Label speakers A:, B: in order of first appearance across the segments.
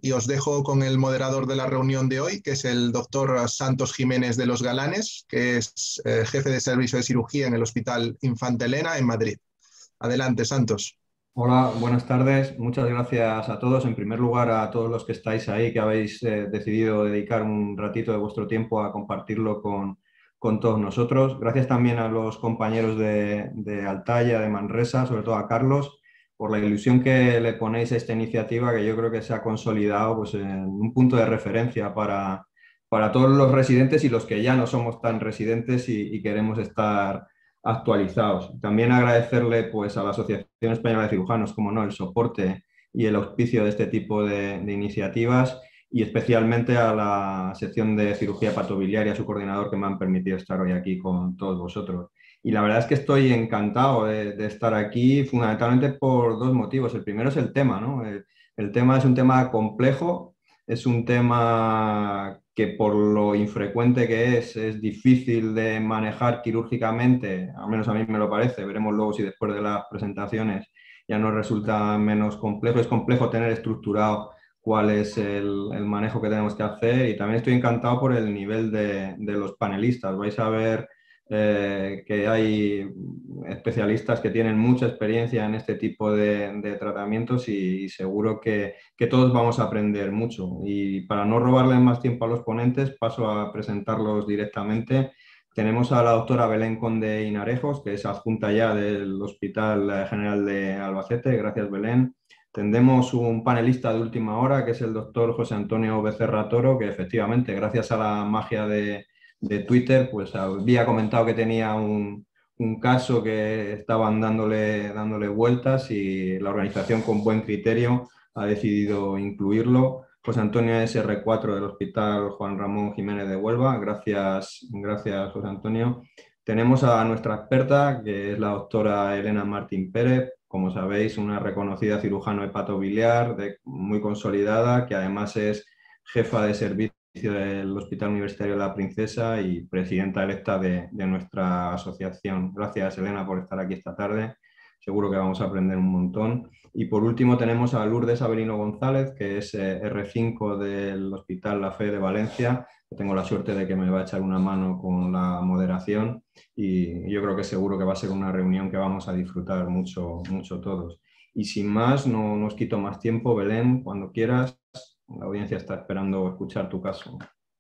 A: y os dejo con el moderador de la reunión de hoy, que es el doctor Santos Jiménez de los Galanes, que es jefe de servicio de cirugía en el Hospital Infanta Elena en Madrid. Adelante, Santos.
B: Hola, buenas tardes. Muchas gracias a todos. En primer lugar, a todos los que estáis ahí, que habéis decidido dedicar un ratito de vuestro tiempo a compartirlo con todos nosotros. Gracias también a los compañeros de Altaya, de Manresa, sobre todo a Carlos, por la ilusión que le ponéis a esta iniciativa, que yo creo que se ha consolidado pues, en un punto de referencia para todos los residentes y los que ya no somos tan residentes y queremos estar actualizados. También agradecerle pues, a la Asociación Española de Cirujanos, como no, el soporte y el auspicio de este tipo de iniciativas y especialmente a la sección de cirugía patobiliaria, a su coordinador, que me han permitido estar hoy aquí con todos vosotros. Y la verdad es que estoy encantado de estar aquí, fundamentalmente por dos motivos. El primero es el tema, ¿no? El tema es un tema complejo, es un tema que por lo infrecuente que es difícil de manejar quirúrgicamente, al menos a mí me lo parece. Veremos luego si después de las presentaciones ya nos resulta menos complejo. Es complejo tener estructurado cuál es el manejo que tenemos que hacer, y también estoy encantado por el nivel de los panelistas. Vais a ver que hay especialistas que tienen mucha experiencia en este tipo de tratamientos y seguro que todos vamos a aprender mucho. Y para no robarle más tiempo a los ponentes, paso a presentarlos directamente. Tenemos a la doctora Belén Conde Hinarejos, que es adjunta ya del Hospital General de Albacete. Gracias, Belén. Tendremos un panelista de última hora, que es el doctor José Antonio Becerra Toro, que efectivamente, gracias a la magia de Twitter, pues había comentado que tenía un caso que estaban dándole vueltas y la organización, con buen criterio, ha decidido incluirlo. José Antonio es R4 del Hospital Juan Ramón Jiménez de Huelva. Gracias, José Antonio. Tenemos a nuestra experta, que es la doctora Elena Martín Pérez, como sabéis, una reconocida cirujano hepatobiliar muy consolidada, que además es jefa de servicio del Hospital Universitario de la Princesa y presidenta electa de nuestra asociación. Gracias, Elena, por estar aquí esta tarde. Seguro que vamos a aprender un montón. Y por último tenemos a Lourdes Avelino González, que es R5 del Hospital La Fe de Valencia. Tengo la suerte de que me va a echar una mano con la moderación y yo creo que seguro que va a ser una reunión que vamos a disfrutar mucho, mucho todos. Y sin más, no nos quito más tiempo. Belén, cuando quieras, la audiencia está esperando escuchar tu caso.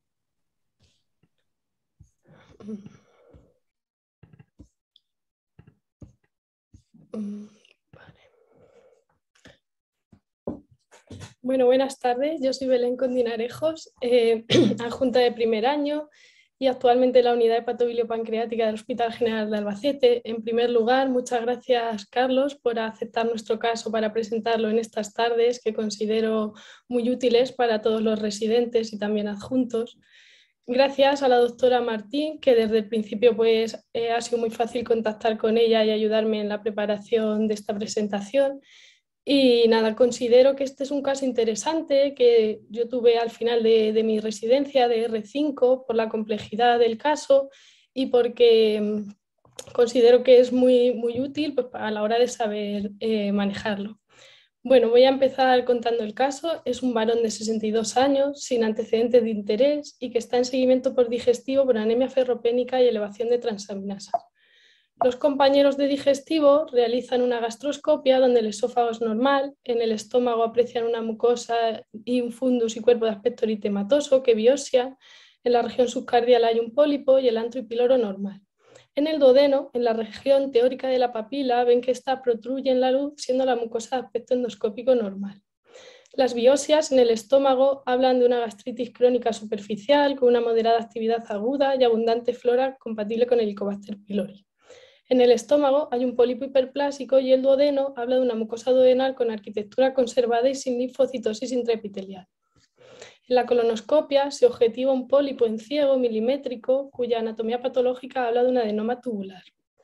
C: Bueno, buenas tardes. Yo soy Belén Conde Hinarejos, adjunta de primer año y actualmente en la unidad de hepatobiliopancreática del Hospital General de Albacete. En primer lugar, muchas gracias, Carlos, por aceptar nuestro caso para presentarlo en estas tardes, que considero muy útiles para todos los residentes y también adjuntos. Gracias a la doctora Martín, que desde el principio pues, ha sido muy fácil contactar con ella y ayudarme en la preparación de esta presentación. Y nada, considero que este es un caso interesante que yo tuve al final de mi residencia de R5 por la complejidad del caso y porque considero que es muy, muy útil pues, a la hora de saber manejarlo. Bueno, voy a empezar contando el caso. Es un varón de 62 años, sin antecedentes de interés y que está en seguimiento por digestivo por anemia ferropénica y elevación de transaminasas. Los compañeros de digestivo realizan una gastroscopia donde el esófago es normal, en el estómago aprecian una mucosa y un fundus y cuerpo de aspecto eritematoso que biopsian, en la región subcardial hay un pólipo y el antro y píloro normal. En el duodeno, en la región teórica de la papila, ven que esta protruye en la luz, siendo la mucosa de aspecto endoscópico normal. Las biopsias en el estómago hablan de una gastritis crónica superficial con una moderada actividad aguda y abundante flora compatible con el Helicobacter pylori. En el estómago hay un pólipo hiperplásico y el duodeno habla de una mucosa duodenal con arquitectura conservada y sin linfocitosis intraepitelial. En la colonoscopia se objetiva un pólipo en ciego milimétrico cuya anatomía patológica habla de un adenoma tubular.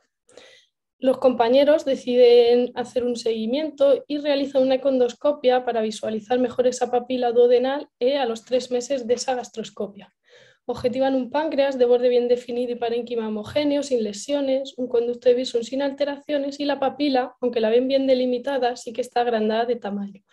C: Los compañeros deciden hacer un seguimiento y realizan una econdoscopia para visualizar mejor esa papila duodenal a los 3 meses de esa gastroscopia. Objetivan un páncreas de borde bien definido y parénquima homogéneo, sin lesiones, un conducto de Bisson sin alteraciones y la papila, aunque la ven bien delimitada, sí que está agrandada de tamaño.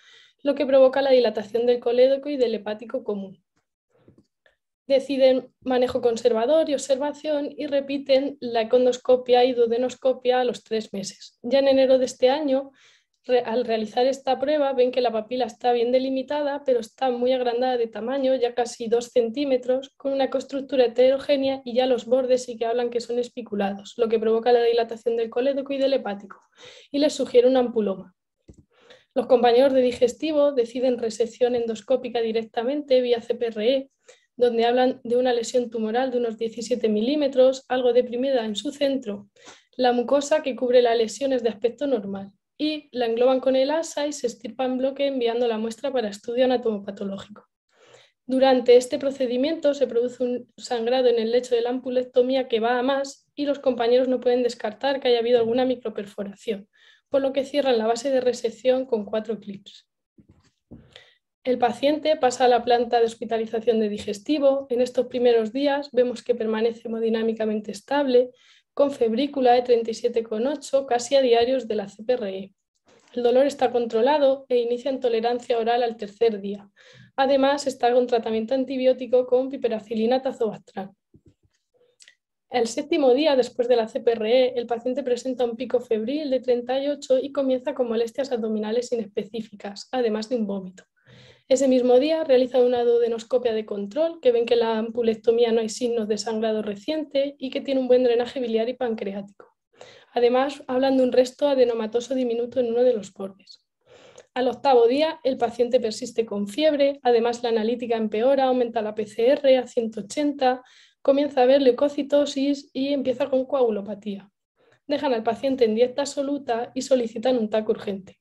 C: lo que provoca la dilatación del colédoco y del hepático común. Deciden manejo conservador y observación y repiten la econdoscopia y duodenoscopia a los 3 meses. Ya en enero de este año, al realizar esta prueba, ven que la papila está bien delimitada, pero está muy agrandada de tamaño, ya casi 2 centímetros, con una ecoestructura heterogénea y ya los bordes sí que hablan que son espiculados, lo que provoca la dilatación del colédoco y del hepático, y les sugiere un ampuloma. Los compañeros de digestivo deciden resección endoscópica directamente vía CPRE, donde hablan de una lesión tumoral de unos 17 milímetros, algo deprimida en su centro. La mucosa que cubre la lesión es de aspecto normal y la engloban con el asa y se estirpa en bloque enviando la muestra para estudio anatomopatológico. Durante este procedimiento se produce un sangrado en el lecho de la ampulectomía que va a más y los compañeros no pueden descartar que haya habido alguna microperforación, por lo que cierran la base de resección con 4 clips. El paciente pasa a la planta de hospitalización de digestivo. En estos primeros días vemos que permanece hemodinámicamente estable, con febrícula de 37,8, casi a diarios de la CPRE. El dolor está controlado e inicia intolerancia oral al 3er día. Además, está con tratamiento antibiótico con piperacilina tazobactam. El 7º día después de la CPRE, el paciente presenta un pico febril de 38 y comienza con molestias abdominales inespecíficas, además de un vómito. Ese mismo día realizan una duodenoscopia de control que ven que en la ampulectomía no hay signos de sangrado reciente y que tiene un buen drenaje biliar y pancreático. Además, hablan de un resto adenomatoso diminuto en uno de los bordes. Al 8º día, el paciente persiste con fiebre, además la analítica empeora, aumenta la PCR a 180, comienza a haber leucocitosis y empieza con coagulopatía. Dejan al paciente en dieta absoluta y solicitan un TAC urgente.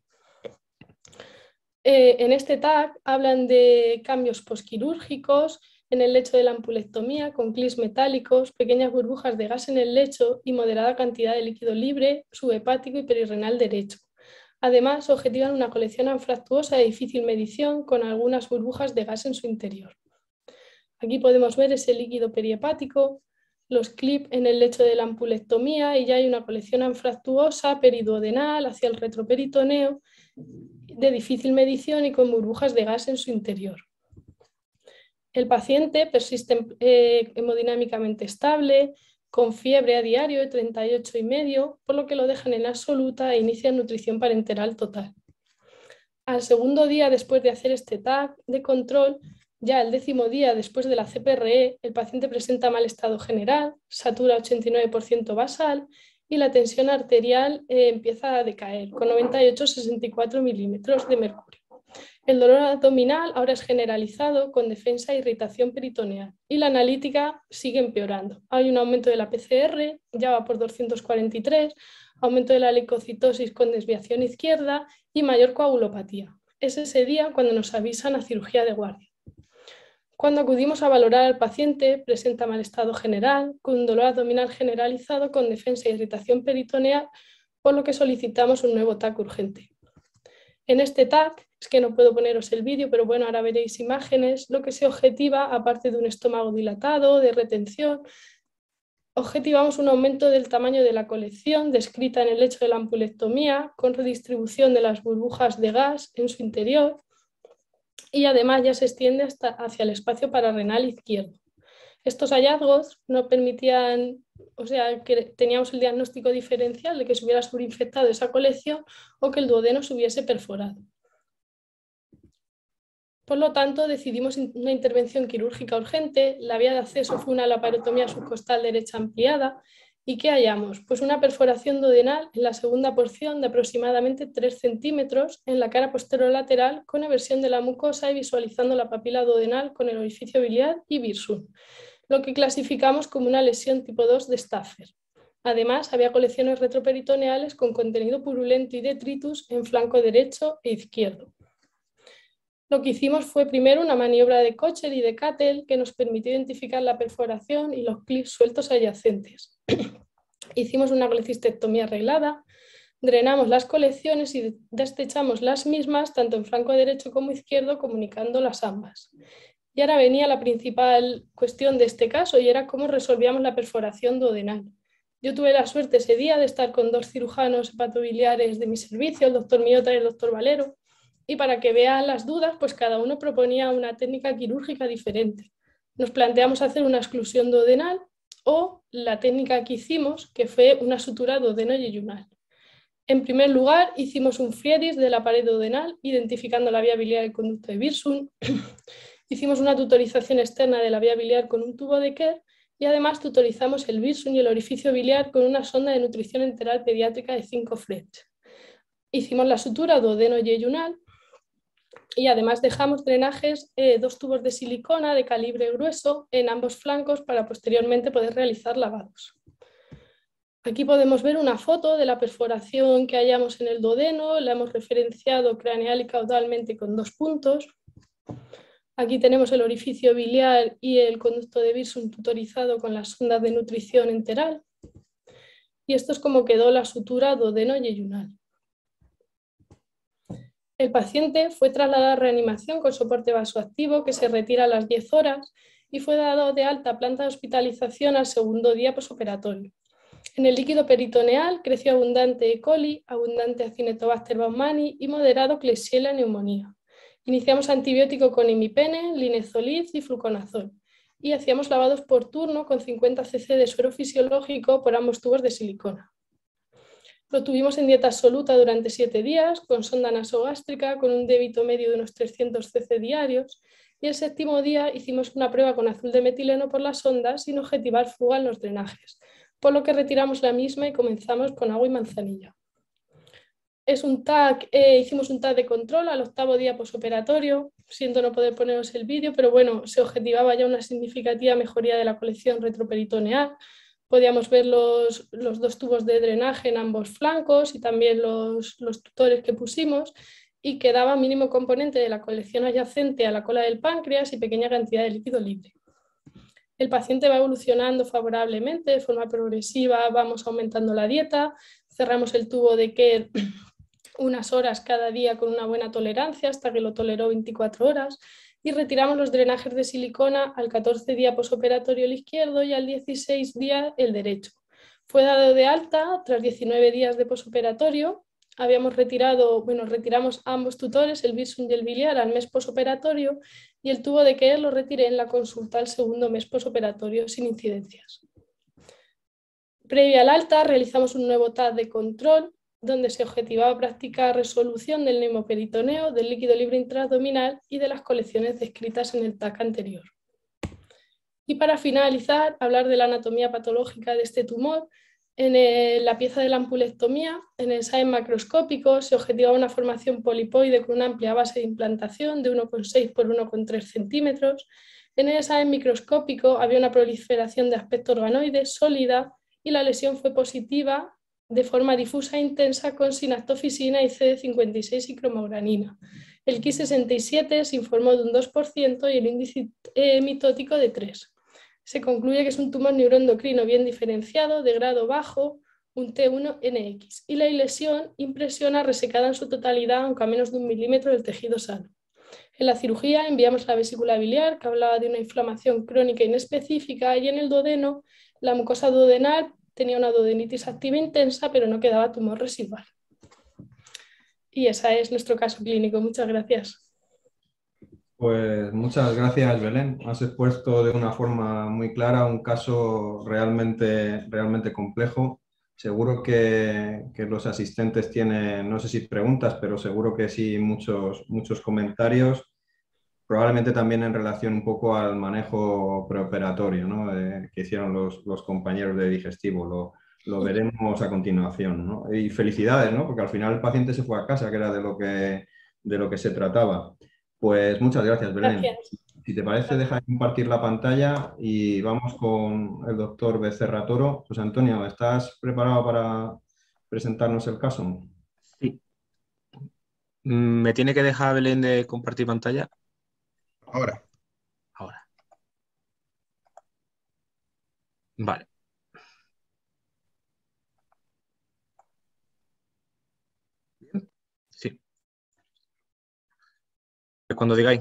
C: En este TAC hablan de cambios posquirúrgicos en el lecho de la ampulectomía con clips metálicos, pequeñas burbujas de gas en el lecho y moderada cantidad de líquido libre, subhepático y perirrenal derecho. Además, objetivan una colección anfractuosa de difícil medición con algunas burbujas de gas en su interior. Aquí podemos ver ese líquido perihepático, los clips en el lecho de la ampulectomía y ya hay una colección anfractuosa periduodenal hacia el retroperitoneo de difícil medición y con burbujas de gas en su interior. El paciente persiste hemodinámicamente estable, con fiebre a diario de 38,5, por lo que lo dejan en absoluta e inician nutrición parenteral total. Al 2º día después de hacer este TAC de control, ya el 10º día después de la CPRE, el paciente presenta mal estado general, satura 89% basal y la tensión arterial empieza a decaer con 98,64 milímetros de mercurio. El dolor abdominal ahora es generalizado con defensa e irritación peritoneal y la analítica sigue empeorando. Hay un aumento de la PCR, ya va por 243, aumento de la leucocitosis con desviación izquierda y mayor coagulopatía. Es ese día cuando nos avisan a cirugía de guardia. Cuando acudimos a valorar al paciente, presenta mal estado general, con dolor abdominal generalizado con defensa e irritación peritoneal, por lo que solicitamos un nuevo TAC urgente. En este TAC, es que no puedo poneros el vídeo, pero bueno, ahora veréis imágenes, lo que se objetiva, aparte de un estómago dilatado, de retención, objetivamos un aumento del tamaño de la colección descrita en el lecho de la ampulectomía, con redistribución de las burbujas de gas en su interior, y además ya se extiende hasta hacia el espacio pararrenal izquierdo. Estos hallazgos nos permitían, que teníamos el diagnóstico diferencial de que se hubiera sobreinfectado esa colección o que el duodeno se hubiese perforado. Por lo tanto, decidimos una intervención quirúrgica urgente. La vía de acceso fue una laparotomía subcostal derecha ampliada. ¿Y qué hallamos? Pues una perforación duodenal en la segunda porción de aproximadamente 3 centímetros en la cara posterolateral con eversión de la mucosa y visualizando la papila duodenal con el orificio biliar y Wirsung, lo que clasificamos como una lesión tipo 2 de Stafford. Además, había colecciones retroperitoneales con contenido purulento y detritus en flanco derecho e izquierdo. Lo que hicimos fue primero una maniobra de Kocher y de Cattell que nos permitió identificar la perforación y los clips sueltos adyacentes. Hicimos una colecistectomía arreglada, drenamos las colecciones y destechamos las mismas tanto en flanco derecho como izquierdo, comunicándolas ambas. Y ahora venía la principal cuestión de este caso y era cómo resolvíamos la perforación duodenal. Yo tuve la suerte ese día de estar con 2 cirujanos hepatobiliares de mi servicio, el doctor Miota y el doctor Valero, Y para que vean las dudas, pues cada uno proponía una técnica quirúrgica diferente. Nos planteamos hacer una exclusión duodenal o la técnica que hicimos, que fue una sutura duodeno-yeyunal. En primer lugar, hicimos un Friedrich de la pared duodenal, identificando la vía biliar del conducto de Wirsung. Hicimos una tutorización externa de la vía biliar con un tubo de Kerr y además tutorizamos el Wirsung y el orificio biliar con una sonda de nutrición enteral pediátrica de 5 French. Hicimos la sutura duodeno-yeyunal y además dejamos drenajes, 2 tubos de silicona de calibre grueso en ambos flancos para posteriormente poder realizar lavados. Aquí podemos ver una foto de la perforación que hallamos en el duodeno, la hemos referenciado craneal y caudalmente con 2 puntos. Aquí tenemos el orificio biliar y el conducto de Wirsung tutorizado con las sondas de nutrición enteral. Y esto es como quedó la sutura duodeno-yeyunal. El paciente fue trasladado a reanimación con soporte vasoactivo que se retira a las 10 horas y fue dado de alta a planta de hospitalización al segundo día posoperatorio. En el líquido peritoneal creció abundante E. coli, abundante Acinetobacter baumannii y moderado Klebsiella neumonía. Iniciamos antibiótico con imipene, linezolid y fluconazol y hacíamos lavados por turno con 50 cc de suero fisiológico por ambos tubos de silicona. Lo tuvimos en dieta absoluta durante 7 días, con sonda nasogástrica, con un débito medio de unos 300 cc diarios, y el 7º día hicimos una prueba con azul de metileno por la sonda sin objetivar fuga en los drenajes, por lo que retiramos la misma y comenzamos con agua y manzanilla. Hicimos un TAC de control al 8º día posoperatorio, siento no poder poneros el vídeo, pero bueno, se objetivaba ya una significativa mejoría de la colección retroperitoneal. Podíamos ver los 2 tubos de drenaje en ambos flancos y también los tutores que pusimos, y quedaba mínimo componente de la colección adyacente a la cola del páncreas y pequeña cantidad de líquido libre. El paciente va evolucionando favorablemente, de forma progresiva, vamos aumentando la dieta, cerramos el tubo de Kerr unas horas cada día con una buena tolerancia hasta que lo toleró 24 horas y retiramos los drenajes de silicona al 14 día posoperatorio el izquierdo y al 16 día el derecho. Fue dado de alta tras 19 días de posoperatorio. Retiramos ambos tutores, el Wirsung y el biliar, al mes posoperatorio y el tubo de Kerr lo retiré en la consulta al 2º mes posoperatorio sin incidencias. Previa al alta realizamos un nuevo TAC de control donde se objetivaba practicar resolución del neumoperitoneo, del líquido libre intraabdominal y de las colecciones descritas en el TAC anterior. Y para finalizar, hablar de la anatomía patológica de este tumor. En la pieza de la ampulectomía, en el examen macroscópico, se objetivaba una formación polipoide con una amplia base de implantación de 1,6 por 1,3 centímetros. En el examen microscópico había una proliferación de aspecto organoide sólida y la lesión fue positiva de forma difusa e intensa con sinactofisina y CD56 y cromogranina. El Ki67 se informó de un 2% y el índice mitótico de 3. Se concluye que es un tumor neuroendocrino bien diferenciado, de grado bajo, un T1-NX, y la lesión impresiona resecada en su totalidad, aunque a menos de 1 milímetro del tejido sano. En la cirugía enviamos la vesícula biliar, que hablaba de una inflamación crónica inespecífica, y en el duodeno, la mucosa duodenal tenía una duodenitis activa intensa, pero no quedaba tumor residual. Y ese es nuestro caso clínico. Muchas gracias.
B: Pues muchas gracias, Belén. Has expuesto de una forma muy clara un caso realmente complejo. Seguro que los asistentes tienen, no sé si preguntas, pero seguro que sí, muchos comentarios. Probablemente también en relación un poco al manejo preoperatorio, ¿no? Que hicieron los compañeros de digestivo. Lo veremos a continuación, ¿no? Y felicidades, ¿no? Porque al final el paciente se fue a casa, que era de lo que se trataba. Pues muchas gracias, Belén.
C: Gracias.
B: Si te parece, deja de compartir la pantalla y vamos con el doctor Becerra Toro. José Antonio, ¿estás preparado para presentarnos el caso?
D: Sí. ¿Me tiene que dejar Belén de compartir pantalla?
A: Ahora.
D: Vale. Sí. Cuando digáis.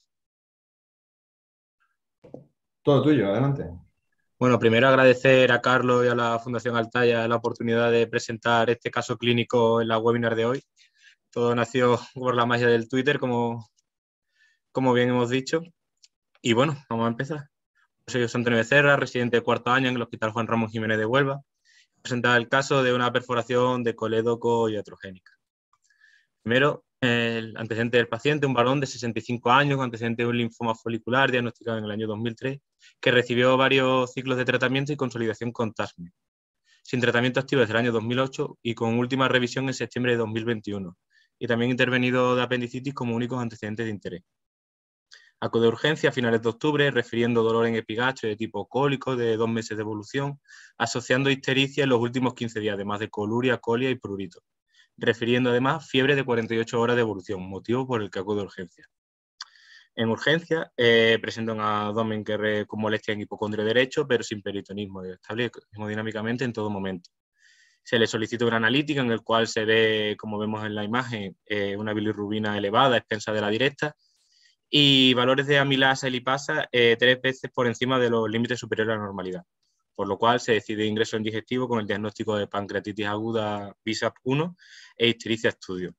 B: Todo tuyo, adelante.
D: Bueno, primero agradecer a Carlos y a la Fundación Altaya la oportunidad de presentar este caso clínico en la webinar de hoy. Todo nació por la magia del Twitter, como bien hemos dicho. Y bueno, vamos a empezar. Soy José Antonio Becerra, residente de cuarto año en el Hospital Juan Ramón Jiménez de Huelva. Presentar el caso de una perforación de colédoco iatrogénica. Primero, el antecedente del paciente, un varón de 65 años con antecedente de un linfoma folicular diagnosticado en el año 2003, que recibió varios ciclos de tratamiento y consolidación con TASME, sin tratamiento activo desde el año 2008 y con última revisión en septiembre de 2021, y también intervenido de apendicitis como únicos antecedentes de interés. Acude a urgencia a finales de octubre, refiriendo dolor en epigastrio de tipo cólico de 2 meses de evolución, asociando ictericia en los últimos 15 días, además de coluria, colia y prurito, refiriendo además fiebre de 48 horas de evolución, motivo por el que acude a urgencia. En urgencia presenta un abdomen con molestia en hipocondrio derecho, pero sin peritonismo, estable hemodinámicamente en todo momento. Se le solicita una analítica en el cual se ve, como vemos en la imagen, una bilirrubina elevada, expensa de la directa, y valores de amilasa y lipasa 3 veces por encima de los límites superiores a la normalidad, por lo cual se decide ingreso en digestivo con el diagnóstico de pancreatitis aguda BISAP1 e ictericia estudio.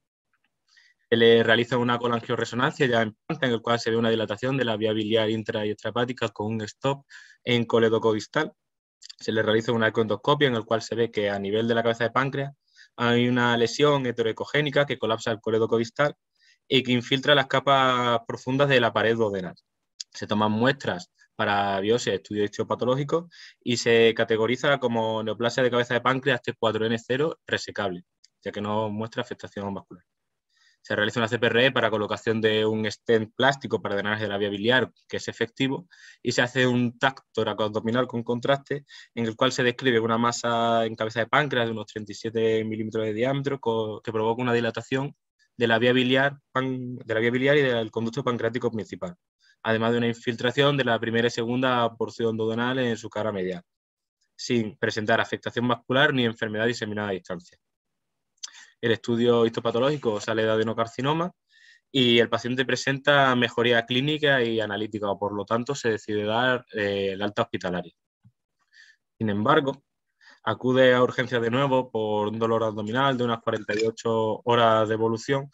D: Se le realiza una colangioresonancia ya en planta, en el cual se ve una dilatación de la vía biliar intra y extrahepática con un stop en colédoco distal. Se le realiza una ecoendoscopia en el cual se ve que a nivel de la cabeza de páncreas hay una lesión heteroecogénica que colapsa el colédoco distal y que infiltra las capas profundas de la pared duodenal. Se toman muestras para biopsia, estudios histopatológicos, y se categoriza como neoplasia de cabeza de páncreas T4N0 resecable, ya que no muestra afectación vascular. Se realiza una CPRE para colocación de un stent plástico para drenaje de la vía biliar, que es efectivo, y se hace un TAC toracoabdominal con contraste, en el cual se describe una masa en cabeza de páncreas de unos 37 milímetros de diámetro que provoca una dilatación de la vía biliar y del conducto pancreático principal, además de una infiltración de la primera y segunda porción duodenal en su cara medial, sin presentar afectación vascular ni enfermedad diseminada a distancia. El estudio histopatológico sale de adenocarcinoma y el paciente presenta mejoría clínica y analítica, por lo tanto se decide dar el alta hospitalaria. Sin embargo, acude a urgencias de nuevo por un dolor abdominal de unas 48 horas de evolución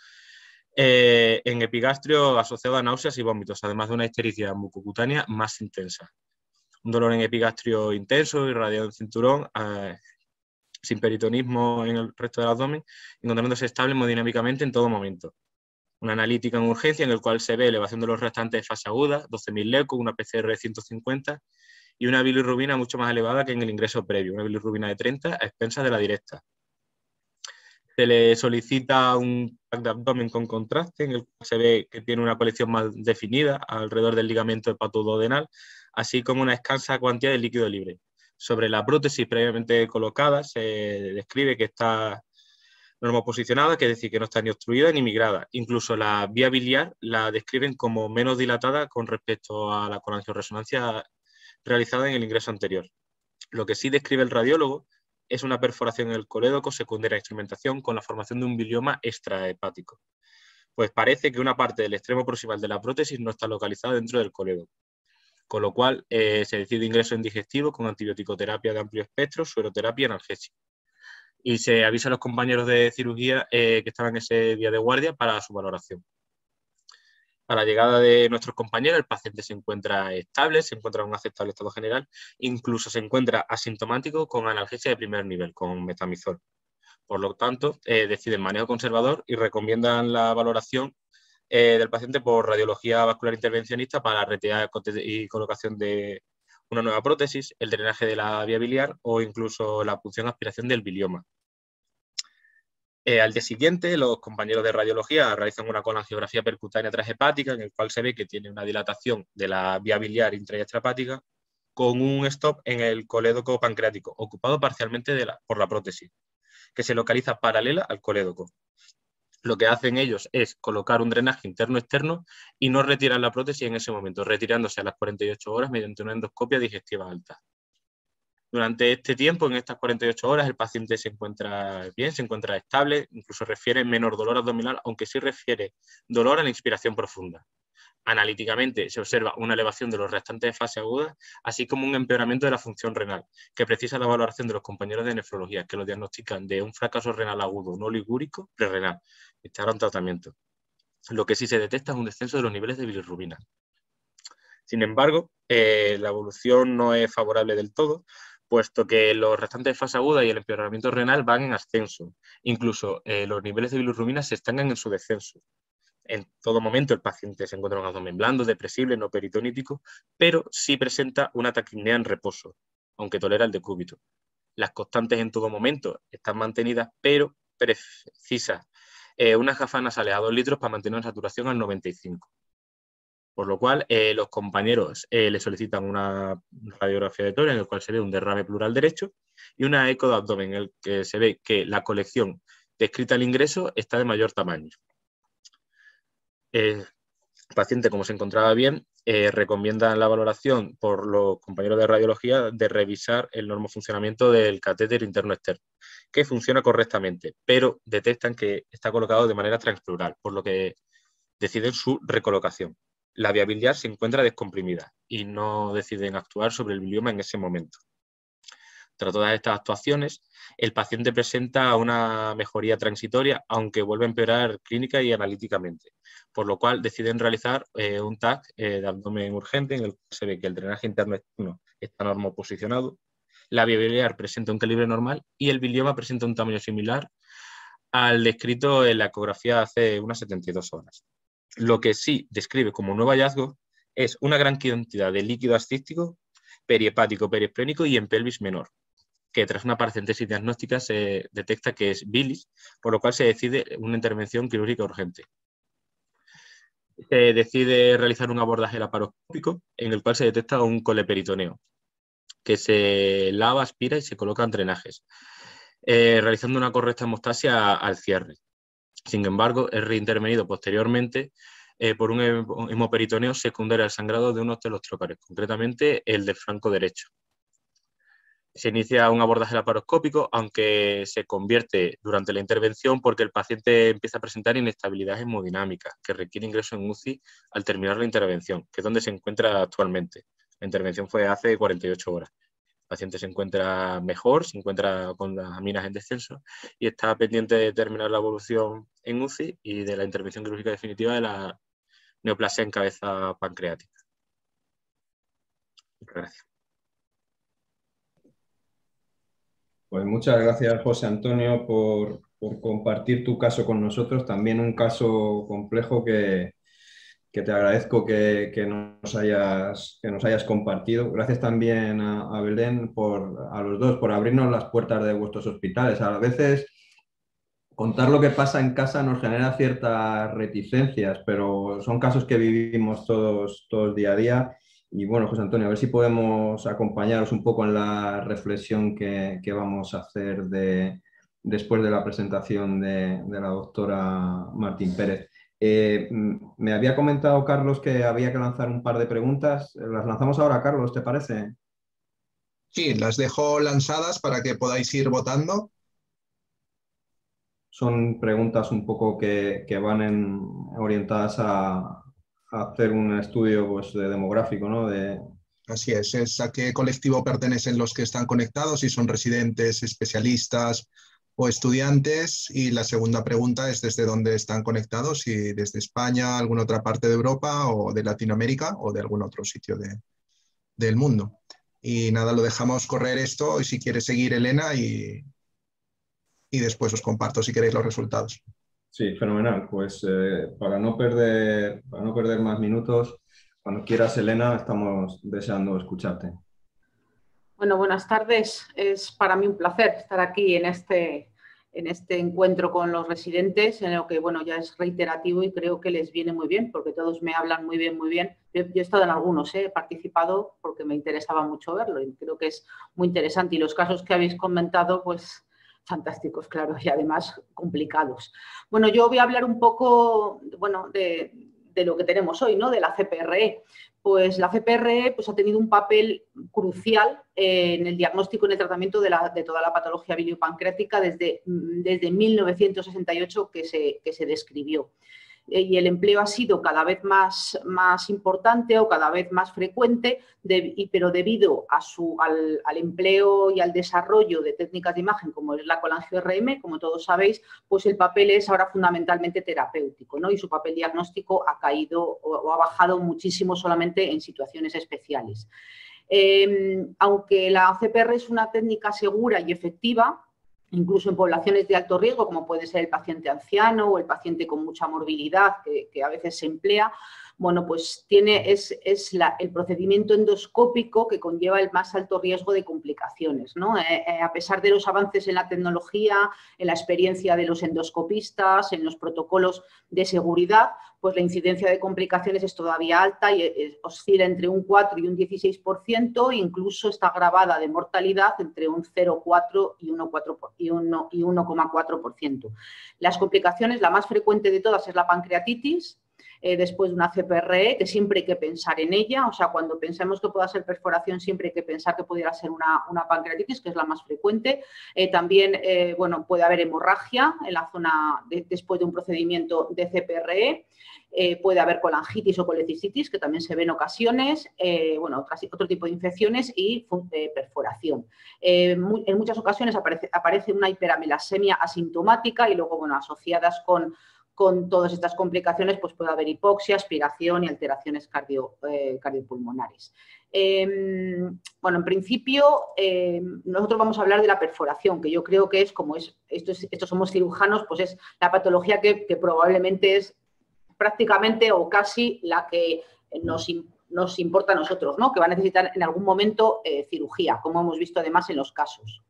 D: en epigastrio asociado a náuseas y vómitos, además de una ictericia mucocutánea más intensa. Un dolor en epigastrio intenso, irradiado en cinturón, sin peritonismo en el resto del abdomen, encontrándose estable hemodinámicamente en todo momento. Una analítica en urgencia en el cual se ve elevación de los restantes de fase aguda, 12.000 LECO, una PCR de 150 y una bilirrubina mucho más elevada que en el ingreso previo, una bilirrubina de 30 a expensas de la directa. Se le solicita un TAC de abdomen con contraste en el cual se ve que tiene una colección más definida alrededor del ligamento hepatoduodenal, así como una escasa cuantía de líquido libre. Sobre la prótesis previamente colocada se describe que está normoposicionada, que es decir, que no está ni obstruida ni migrada. Incluso la vía biliar la describen como menos dilatada con respecto a la colangioresonancia realizada en el ingreso anterior. Lo que sí describe el radiólogo es una perforación en el colédoco secundaria a instrumentación con la formación de un bilioma extrahepático. Pues parece que una parte del extremo proximal de la prótesis no está localizada dentro del colédoco, con lo cual se decide ingreso en digestivo con antibiótico-terapia de amplio espectro, sueroterapia y analgésica. Y se avisa a los compañeros de cirugía que estaban ese día de guardia para su valoración. A la llegada de nuestros compañeros, el paciente se encuentra estable, se encuentra en un aceptable estado general, incluso se encuentra asintomático con analgesia de primer nivel, con metamizol. Por lo tanto, deciden manejo conservador y recomiendan la valoración del paciente por radiología vascular intervencionista para retirada y colocación de una nueva prótesis, el drenaje de la vía biliar o incluso la punción aspiración del bilioma. Al día siguiente, los compañeros de radiología realizan una colangiografía percutánea transhepática en el cual se ve que tiene una dilatación de la vía biliar intra y extrahepática con un stop en el colédoco pancreático, ocupado parcialmente por la prótesis, que se localiza paralela al colédoco. Lo que hacen ellos es colocar un drenaje interno-externo y no retiran la prótesis en ese momento, retirándose a las 48 horas mediante una endoscopia digestiva alta. Durante este tiempo, en estas 48 horas, el paciente se encuentra bien, se encuentra estable, incluso refiere menor dolor abdominal, aunque sí refiere dolor a la inspiración profunda. Analíticamente se observa una elevación de los restantes de fase aguda, así como un empeoramiento de la función renal, que precisa la valoración de los compañeros de nefrología, que lo diagnostican de un fracaso renal agudo no ligúrico prerrenal, y estará en tratamiento. Lo que sí se detecta es un descenso de los niveles de bilirrubina. Sin embargo, la evolución no es favorable del todo, puesto que los restantes de fase aguda y el empeoramiento renal van en ascenso. Incluso los niveles de bilirrubina se estancan en su descenso. En todo momento el paciente se encuentra en un abdomen blando, depresible, no peritonítico, pero sí presenta una taquipnea en reposo, aunque tolera el decúbito. Las constantes en todo momento están mantenidas, pero precisa unas gafas nasales a 2 litros para mantener una saturación al 95. Por lo cual, los compañeros le solicitan una radiografía de tórax en el cual se ve un derrame pleural derecho y una eco de abdomen en el que se ve que la colección descrita al ingreso está de mayor tamaño. El paciente, como se encontraba bien, recomienda la valoración por los compañeros de radiología de revisar el normofuncionamiento del catéter interno-externo, que funciona correctamente, pero detectan que está colocado de manera transpleural, por lo que deciden su recolocación. La vía biliar se encuentra descomprimida y no deciden actuar sobre el bilioma en ese momento. Tras todas estas actuaciones, el paciente presenta una mejoría transitoria, aunque vuelve a empeorar clínica y analíticamente, por lo cual deciden realizar un TAC de abdomen urgente en el que se ve que el drenaje interno externo está normoposicionado, la vía biliar presenta un calibre normal y el bilioma presenta un tamaño similar al descrito en la ecografía hace unas 72 horas. Lo que sí describe como nuevo hallazgo es una gran cantidad de líquido ascístico, perihepático, periesplénico y en pelvis menor, que tras una paracentesis diagnóstica se detecta que es bilis, por lo cual se decide una intervención quirúrgica urgente. Se decide realizar un abordaje laparoscópico en el cual se detecta un coleperitoneo, que se lava, aspira y se colocan drenajes, realizando una correcta hemostasia al cierre. Sin embargo, es reintervenido posteriormente por un hemoperitoneo secundario al sangrado de uno de los trócares, concretamente el del flanco derecho. Se inicia un abordaje laparoscópico, aunque se convierte durante la intervención porque el paciente empieza a presentar inestabilidad hemodinámica, que requiere ingreso en UCI al terminar la intervención, que es donde se encuentra actualmente. La intervención fue hace 48 horas. El paciente se encuentra mejor, se encuentra con las aminas en descenso y está pendiente de terminar la evolución en UCI y de la intervención quirúrgica definitiva de la neoplasia en cabeza pancreática. Muchas gracias.
B: Pues muchas gracias, José Antonio, por compartir tu caso con nosotros. También un caso complejo que te agradezco que nos hayas compartido. Gracias también a Belén, a los dos, por abrirnos las puertas de vuestros hospitales. A veces contar lo que pasa en casa nos genera ciertas reticencias, pero son casos que vivimos todos día a día. Y bueno, José Antonio, a ver si podemos acompañaros un poco en la reflexión que vamos a hacer después de la presentación de la doctora Martín Pérez. Me había comentado Carlos que había que lanzar un par de preguntas. Las lanzamos ahora, Carlos, ¿te parece?
A: Sí, las dejo lanzadas para que podáis ir votando.
B: Son preguntas un poco que van orientadas a hacer un estudio pues, demográfico, ¿no?
A: Así es a qué colectivo pertenecen los que están conectados, si son residentes, especialistas o estudiantes. Y la segunda pregunta es desde dónde están conectados, si desde España, alguna otra parte de Europa o de Latinoamérica o de algún otro sitio del mundo. Y nada, lo dejamos correr esto y si quiere seguir Elena y después os comparto si queréis los resultados.
B: Sí, fenomenal. Pues para no perder más minutos, cuando quieras, Elena, estamos deseando escucharte.
E: Bueno, buenas tardes. Es para mí un placer estar aquí en este encuentro con los residentes, en lo que, bueno, ya es reiterativo y creo que les viene muy bien, porque todos me hablan muy bien, muy bien. Yo he estado en algunos, he participado porque me interesaba mucho verlo y creo que es muy interesante. Y los casos que habéis comentado, pues fantásticos, claro, y además complicados. Bueno, yo voy a hablar un poco, bueno, de lo que tenemos hoy, ¿no? De la CPRE. Pues la CPRE pues, ha tenido un papel crucial en el diagnóstico y en el tratamiento de toda la patología biliopancreática desde 1968 que se describió. y el empleo ha sido cada vez más importante o cada vez más frecuente, pero debido al empleo y al desarrollo de técnicas de imagen como es la colangio-RM, como todos sabéis, pues el papel es ahora fundamentalmente terapéutico, ¿no? Y su papel diagnóstico ha caído o ha bajado muchísimo solamente en situaciones especiales. Aunque la CPR es una técnica segura y efectiva, incluso en poblaciones de alto riesgo, como puede ser el paciente anciano o el paciente con mucha morbilidad, que a veces se emplea, bueno, pues es el procedimiento endoscópico que conlleva el más alto riesgo de complicaciones, ¿no? A pesar de los avances en la tecnología, en la experiencia de los endoscopistas, en los protocolos de seguridad, pues la incidencia de complicaciones es todavía alta y oscila entre un 4 y un 16%, e incluso está agravada de mortalidad entre un 0,4 y 1,4%. Las complicaciones, la más frecuente de todas es la pancreatitis, después de una CPRE, que siempre hay que pensar en ella, o sea, cuando pensemos que pueda ser perforación, siempre hay que pensar que pudiera ser una pancreatitis, que es la más frecuente. También, bueno, puede haber hemorragia en la zona después de un procedimiento de CPRE. Puede haber colangitis o colecisitis, que también se ve en ocasiones, bueno, otro tipo de infecciones y perforación. En muchas ocasiones aparece una hiperamelasemia asintomática y luego, bueno, asociadas con todas estas complicaciones, pues puede haber hipoxia, aspiración y alteraciones cardiopulmonares. Bueno, en principio, nosotros vamos a hablar de la perforación, que yo creo que es, como estos somos cirujanos, pues es la patología que probablemente es prácticamente o casi la que nos importa a nosotros, ¿no? Que va a necesitar en algún momento cirugía, como hemos visto además en los casos.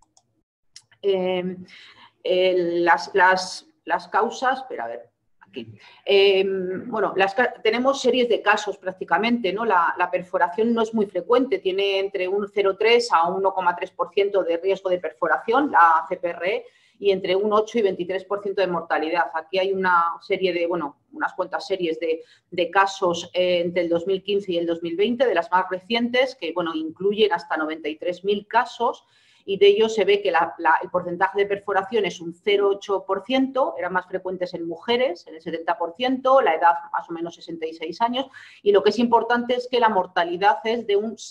E: Las causas, espera, a ver, aquí. Bueno, tenemos series de casos prácticamente, ¿no? La perforación no es muy frecuente, tiene entre un 0,3 a 1,3% de riesgo de perforación, la CPRE, y entre un 8 y 23% de mortalidad. Aquí hay una serie de, bueno, unas cuantas series de casos entre el 2015 y el 2020, de las más recientes, que, bueno, incluyen hasta 93.000 casos, y de ellos se ve que el porcentaje de perforación es un 0,8%, eran más frecuentes en mujeres, en el 70%, la edad más o menos 66 años, y lo que es importante es que la mortalidad es de un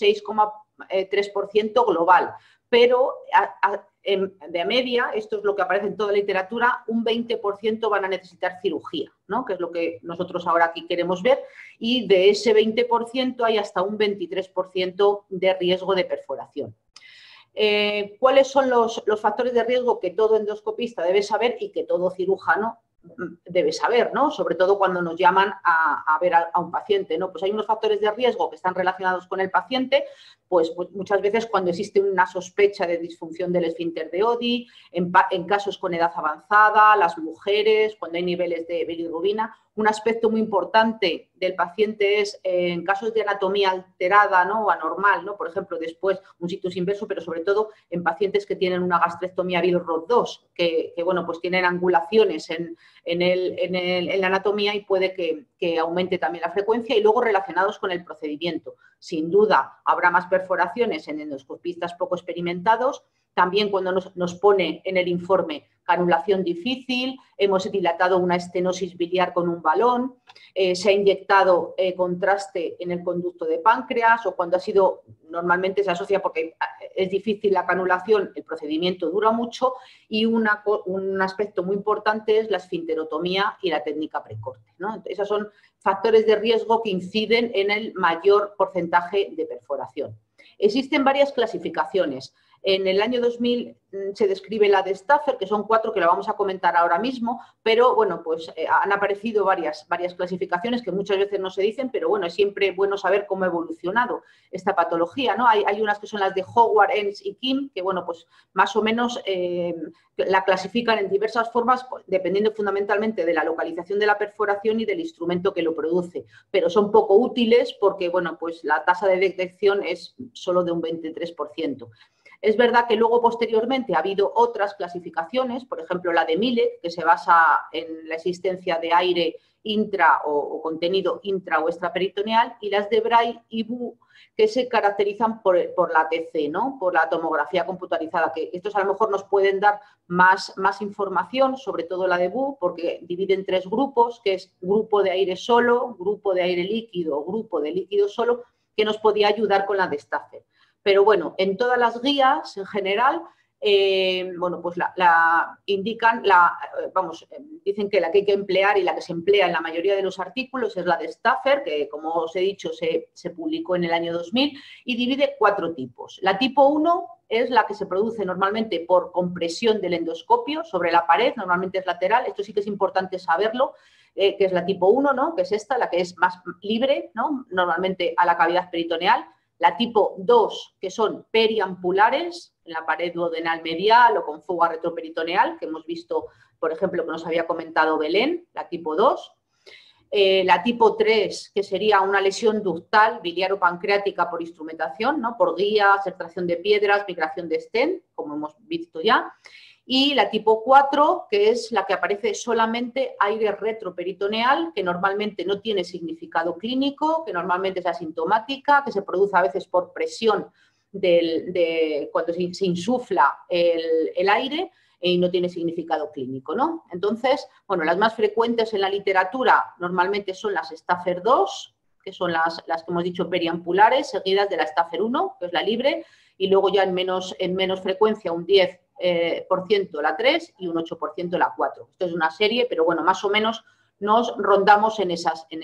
E: 6,3% global, pero de media, esto es lo que aparece en toda la literatura, un 20% van a necesitar cirugía, ¿no? Que es lo que nosotros ahora aquí queremos ver, y de ese 20% hay hasta un 23% de riesgo de perforación. ¿Cuáles son los factores de riesgo que todo endoscopista debe saber y que todo cirujano debe saber, ¿no? Sobre todo cuando nos llaman a ver a un paciente, ¿no? Pues hay unos factores de riesgo que están relacionados con el paciente, pues muchas veces cuando existe una sospecha de disfunción del esfínter de Oddi, en casos con edad avanzada, las mujeres, cuando hay niveles de bilirrubina. Un aspecto muy importante del paciente es en casos de anatomía alterada, ¿no? O anormal, ¿no? Por ejemplo, después un situs inverso, pero sobre todo en pacientes que tienen una gastrectomía Billroth-2, que bueno, pues tienen angulaciones en la anatomía y puede que aumente también la frecuencia, y luego relacionados con el procedimiento. Sin duda habrá más perforaciones en endoscopistas poco experimentados. También cuando nos pone en el informe canulación difícil, hemos dilatado una estenosis biliar con un balón, se ha inyectado contraste en el conducto de páncreas, o cuando normalmente se asocia porque es difícil la canulación, el procedimiento dura mucho, y un aspecto muy importante es la esfinterotomía y la técnica precorte, ¿no? Esos son factores de riesgo que inciden en el mayor porcentaje de perforación. Existen varias clasificaciones. En el año 2000 se describe la de Stafford, que son 4 que la vamos a comentar ahora mismo, pero bueno, pues han aparecido varias clasificaciones que muchas veces no se dicen, pero bueno, es siempre bueno saber cómo ha evolucionado esta patología, ¿no? Hay unas que son las de Howard, Enns y Kim, que bueno, pues más o menos la clasifican en diversas formas, dependiendo fundamentalmente de la localización de la perforación y del instrumento que lo produce, pero son poco útiles porque bueno, pues la tasa de detección es solo de un 23%. Es verdad que luego posteriormente ha habido otras clasificaciones, por ejemplo la de Millet, que se basa en la existencia de aire intra o contenido intra o extraperitoneal, y las de Bray y Bu, que se caracterizan por la TC, ¿no? Por la tomografía computarizada, que estos a lo mejor nos pueden dar más información, sobre todo la de Bu, porque divide en 3 grupos, que es grupo de aire solo, grupo de aire líquido, grupo de líquido solo, que nos podía ayudar con la de Stafford. Pero bueno, en todas las guías en general, bueno, pues dicen que la que hay que emplear y la que se emplea en la mayoría de los artículos es la de Stafford, que como os he dicho se publicó en el año 2000 y divide 4 tipos. La tipo 1 es la que se produce normalmente por compresión del endoscopio sobre la pared, normalmente es lateral, esto sí que es importante saberlo, que es la tipo 1, ¿no? Que es esta, la que es más libre, ¿no? Normalmente a la cavidad peritoneal. La tipo 2, que son periampulares, en la pared duodenal medial o con fuga retroperitoneal, que hemos visto, por ejemplo, que nos había comentado Belén, la tipo 2. La tipo 3, que sería una lesión ductal biliaro-pancreática por instrumentación, ¿no? Por guías, extracción de piedras, migración de stent, como hemos visto ya. Y la tipo 4, que es la que aparece solamente aire retroperitoneal, que normalmente no tiene significado clínico, que normalmente es asintomática, que se produce a veces por presión cuando se insufla el aire y no tiene significado clínico, ¿no? Entonces, bueno, las más frecuentes en la literatura normalmente son las Stafford 2, que son las que hemos dicho periampulares, seguidas de la Stafford 1, que es la libre, y luego ya en menos frecuencia un 10% la 3 y un 8% la 4. Esto es una serie, pero bueno, más o menos nos rondamos en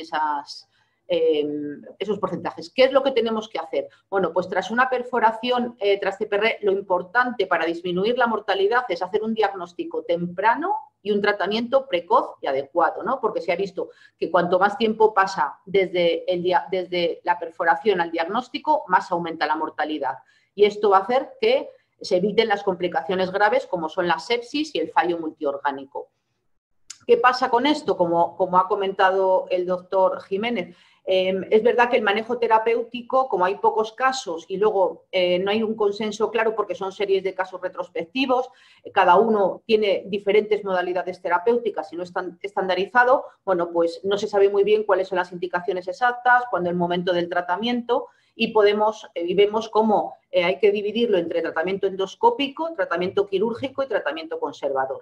E: esos porcentajes. ¿Qué es lo que tenemos que hacer? Bueno, pues tras una perforación tras CPR, lo importante para disminuir la mortalidad es hacer un diagnóstico temprano y un tratamiento precoz y adecuado, ¿no? Porque se ha visto que cuanto más tiempo pasa desde la perforación al diagnóstico, más aumenta la mortalidad. Y esto va a hacer que se eviten las complicaciones graves como son la sepsis y el fallo multiorgánico. ¿Qué pasa con esto? Como ha comentado el doctor Jiménez, es verdad que el manejo terapéutico, como hay pocos casos y luego no hay un consenso claro porque son series de casos retrospectivos, cada uno tiene diferentes modalidades terapéuticas y no está estandarizado, bueno, pues no se sabe muy bien cuáles son las indicaciones exactas, cuándo es el momento del tratamiento y vemos cómo hay que dividirlo entre tratamiento endoscópico, tratamiento quirúrgico y tratamiento conservador.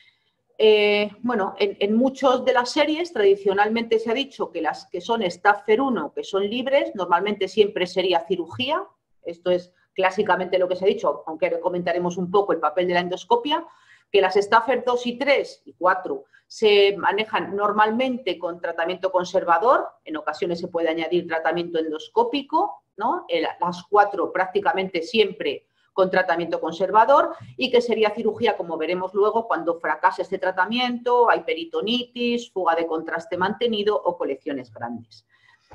E: Bueno, en muchas de las series tradicionalmente se ha dicho que las que son Stafford 1, que son libres, normalmente siempre sería cirugía. Esto es clásicamente lo que se ha dicho, aunque comentaremos un poco el papel de la endoscopia, que las Stafford 2 y 3 y 4 se manejan normalmente con tratamiento conservador, en ocasiones se puede añadir tratamiento endoscópico, ¿no? Las 4 prácticamente siempre con tratamiento conservador y que sería cirugía, como veremos luego, cuando fracasa este tratamiento, hay peritonitis, fuga de contraste mantenido o colecciones grandes.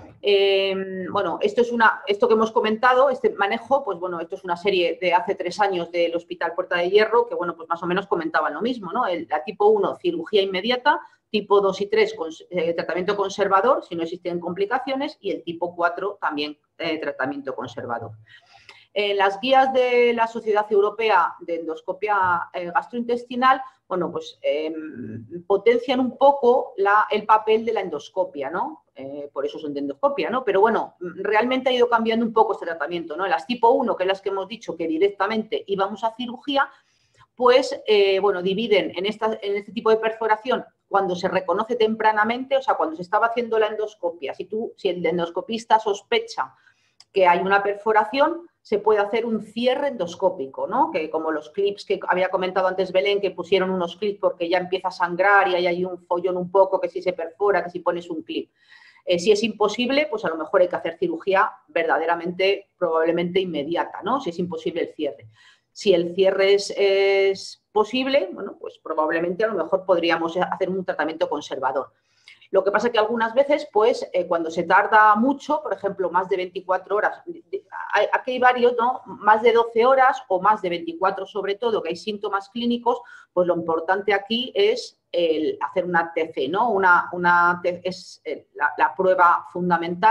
E: Bueno, esto que hemos comentado, este manejo, pues bueno, esto es una serie de hace 3 años del Hospital Puerta de Hierro, que bueno, pues más o menos comentaban lo mismo, ¿no? La tipo 1, cirugía inmediata, tipo 2 y 3, tratamiento conservador, si no existen complicaciones, y el tipo 4 también tratamiento conservador. Las guías de la Sociedad Europea de Endoscopia Gastrointestinal, bueno, pues potencian un poco el papel de la endoscopia, ¿no? Por eso son de endoscopia, ¿no? Pero bueno, realmente ha ido cambiando un poco este tratamiento, ¿no? Las tipo 1, que es las que hemos dicho que directamente íbamos a cirugía, pues, bueno, dividen en este tipo de perforación cuando se reconoce tempranamente, o sea, cuando se estaba haciendo la endoscopia. Si el endoscopista sospecha que hay una perforación, se puede hacer un cierre endoscópico, ¿no? Que como los clips que había comentado antes Belén, que pusieron unos clips porque ya empieza a sangrar y hay un follón un poco, que si se perfora, que si pones un clip. Si es imposible, pues a lo mejor hay que hacer cirugía verdaderamente, probablemente inmediata, ¿no? Si es imposible el cierre. Si el cierre es posible, bueno, pues probablemente a lo mejor podríamos hacer un tratamiento conservador. Lo que pasa es que algunas veces, pues, cuando se tarda mucho, por ejemplo, más de 24 horas, aquí hay varios, ¿no? Más de 12 horas o más de 24 sobre todo, que hay síntomas clínicos, pues lo importante aquí es hacer una TC, ¿no? Es la prueba fundamental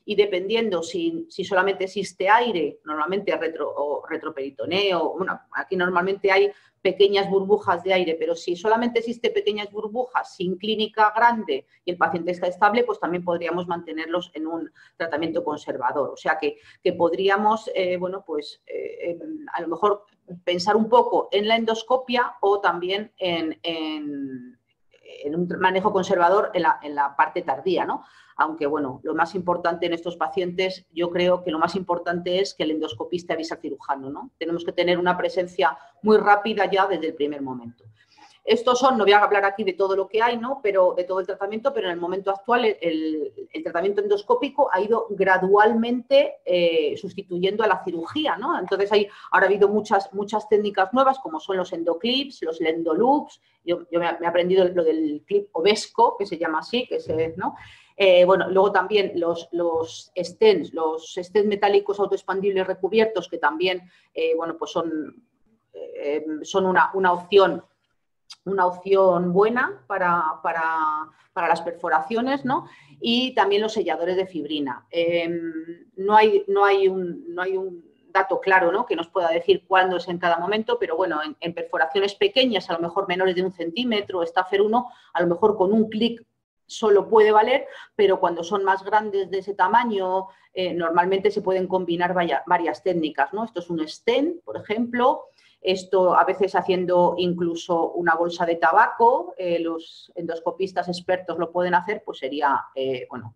E: y dependiendo si solamente existe aire, normalmente retroperitoneo, bueno, aquí normalmente hay pequeñas burbujas de aire, pero si solamente existe pequeñas burbujas sin clínica grande y el paciente está estable, pues también podríamos mantenerlos en un tratamiento conservador. O sea que podríamos, bueno, pues a lo mejor pensar un poco en la endoscopia o también en un manejo conservador en la parte tardía, ¿no? Aunque, bueno, lo más importante en estos pacientes, yo creo que lo más importante es que el endoscopista avise al cirujano, ¿no? Tenemos que tener una presencia muy rápida ya desde el primer momento. Estos son, no voy a hablar aquí de todo lo que hay, ¿no? Pero de todo el tratamiento, pero en el momento actual el tratamiento endoscópico ha ido gradualmente sustituyendo a la cirugía, ¿no? Entonces ahora ha habido muchas técnicas nuevas, como son los endoclips, los lendoloops. Yo me he aprendido lo del clip Ovesco, que se llama así, que es, ¿no? Bueno, luego también los stents metálicos autoexpandibles recubiertos, que también, bueno, pues son una opción buena para las perforaciones, ¿no? Y también los selladores de fibrina. No hay un dato claro, ¿no?, que nos pueda decir cuándo es en cada momento, pero bueno, en perforaciones pequeñas, a lo mejor menores de 1 centímetro, Stafford 1, a lo mejor con un clic solo puede valer, pero cuando son más grandes de ese tamaño, normalmente se pueden combinar varias técnicas, ¿no? Esto es un stent, por ejemplo. Esto a veces haciendo incluso una bolsa de tabaco, los endoscopistas expertos lo pueden hacer, pues sería, bueno,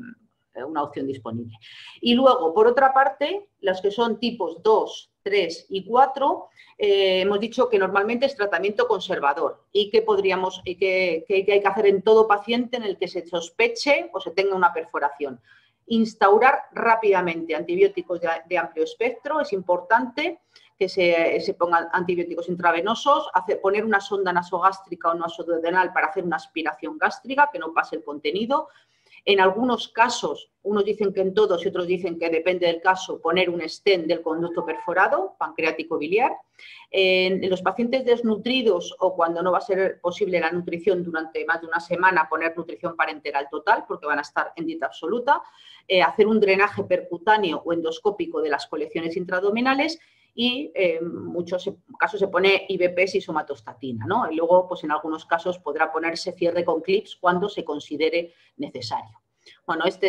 E: una opción disponible. Y luego, por otra parte, los que son tipos 2, 3 y 4, hemos dicho que normalmente es tratamiento conservador y que hay que hacer en todo paciente en el que se sospeche o se tenga una perforación. Instaurar rápidamente antibióticos de amplio espectro, es importante que se pongan antibióticos intravenosos, poner una sonda nasogástrica o nasoduodenal para hacer una aspiración gástrica, que no pase el contenido. En algunos casos, unos dicen que en todos y otros dicen que depende del caso, poner un stent del conducto perforado, pancreático biliar. En los pacientes desnutridos o cuando no va a ser posible la nutrición durante más de una semana, poner nutrición parenteral total porque van a estar en dieta absoluta. Hacer un drenaje percutáneo o endoscópico de las colecciones intraabdominales y en muchos casos se pone IBPs y somatostatina, ¿no? Y luego, pues en algunos casos podrá ponerse cierre con clips cuando se considere necesario. Bueno, este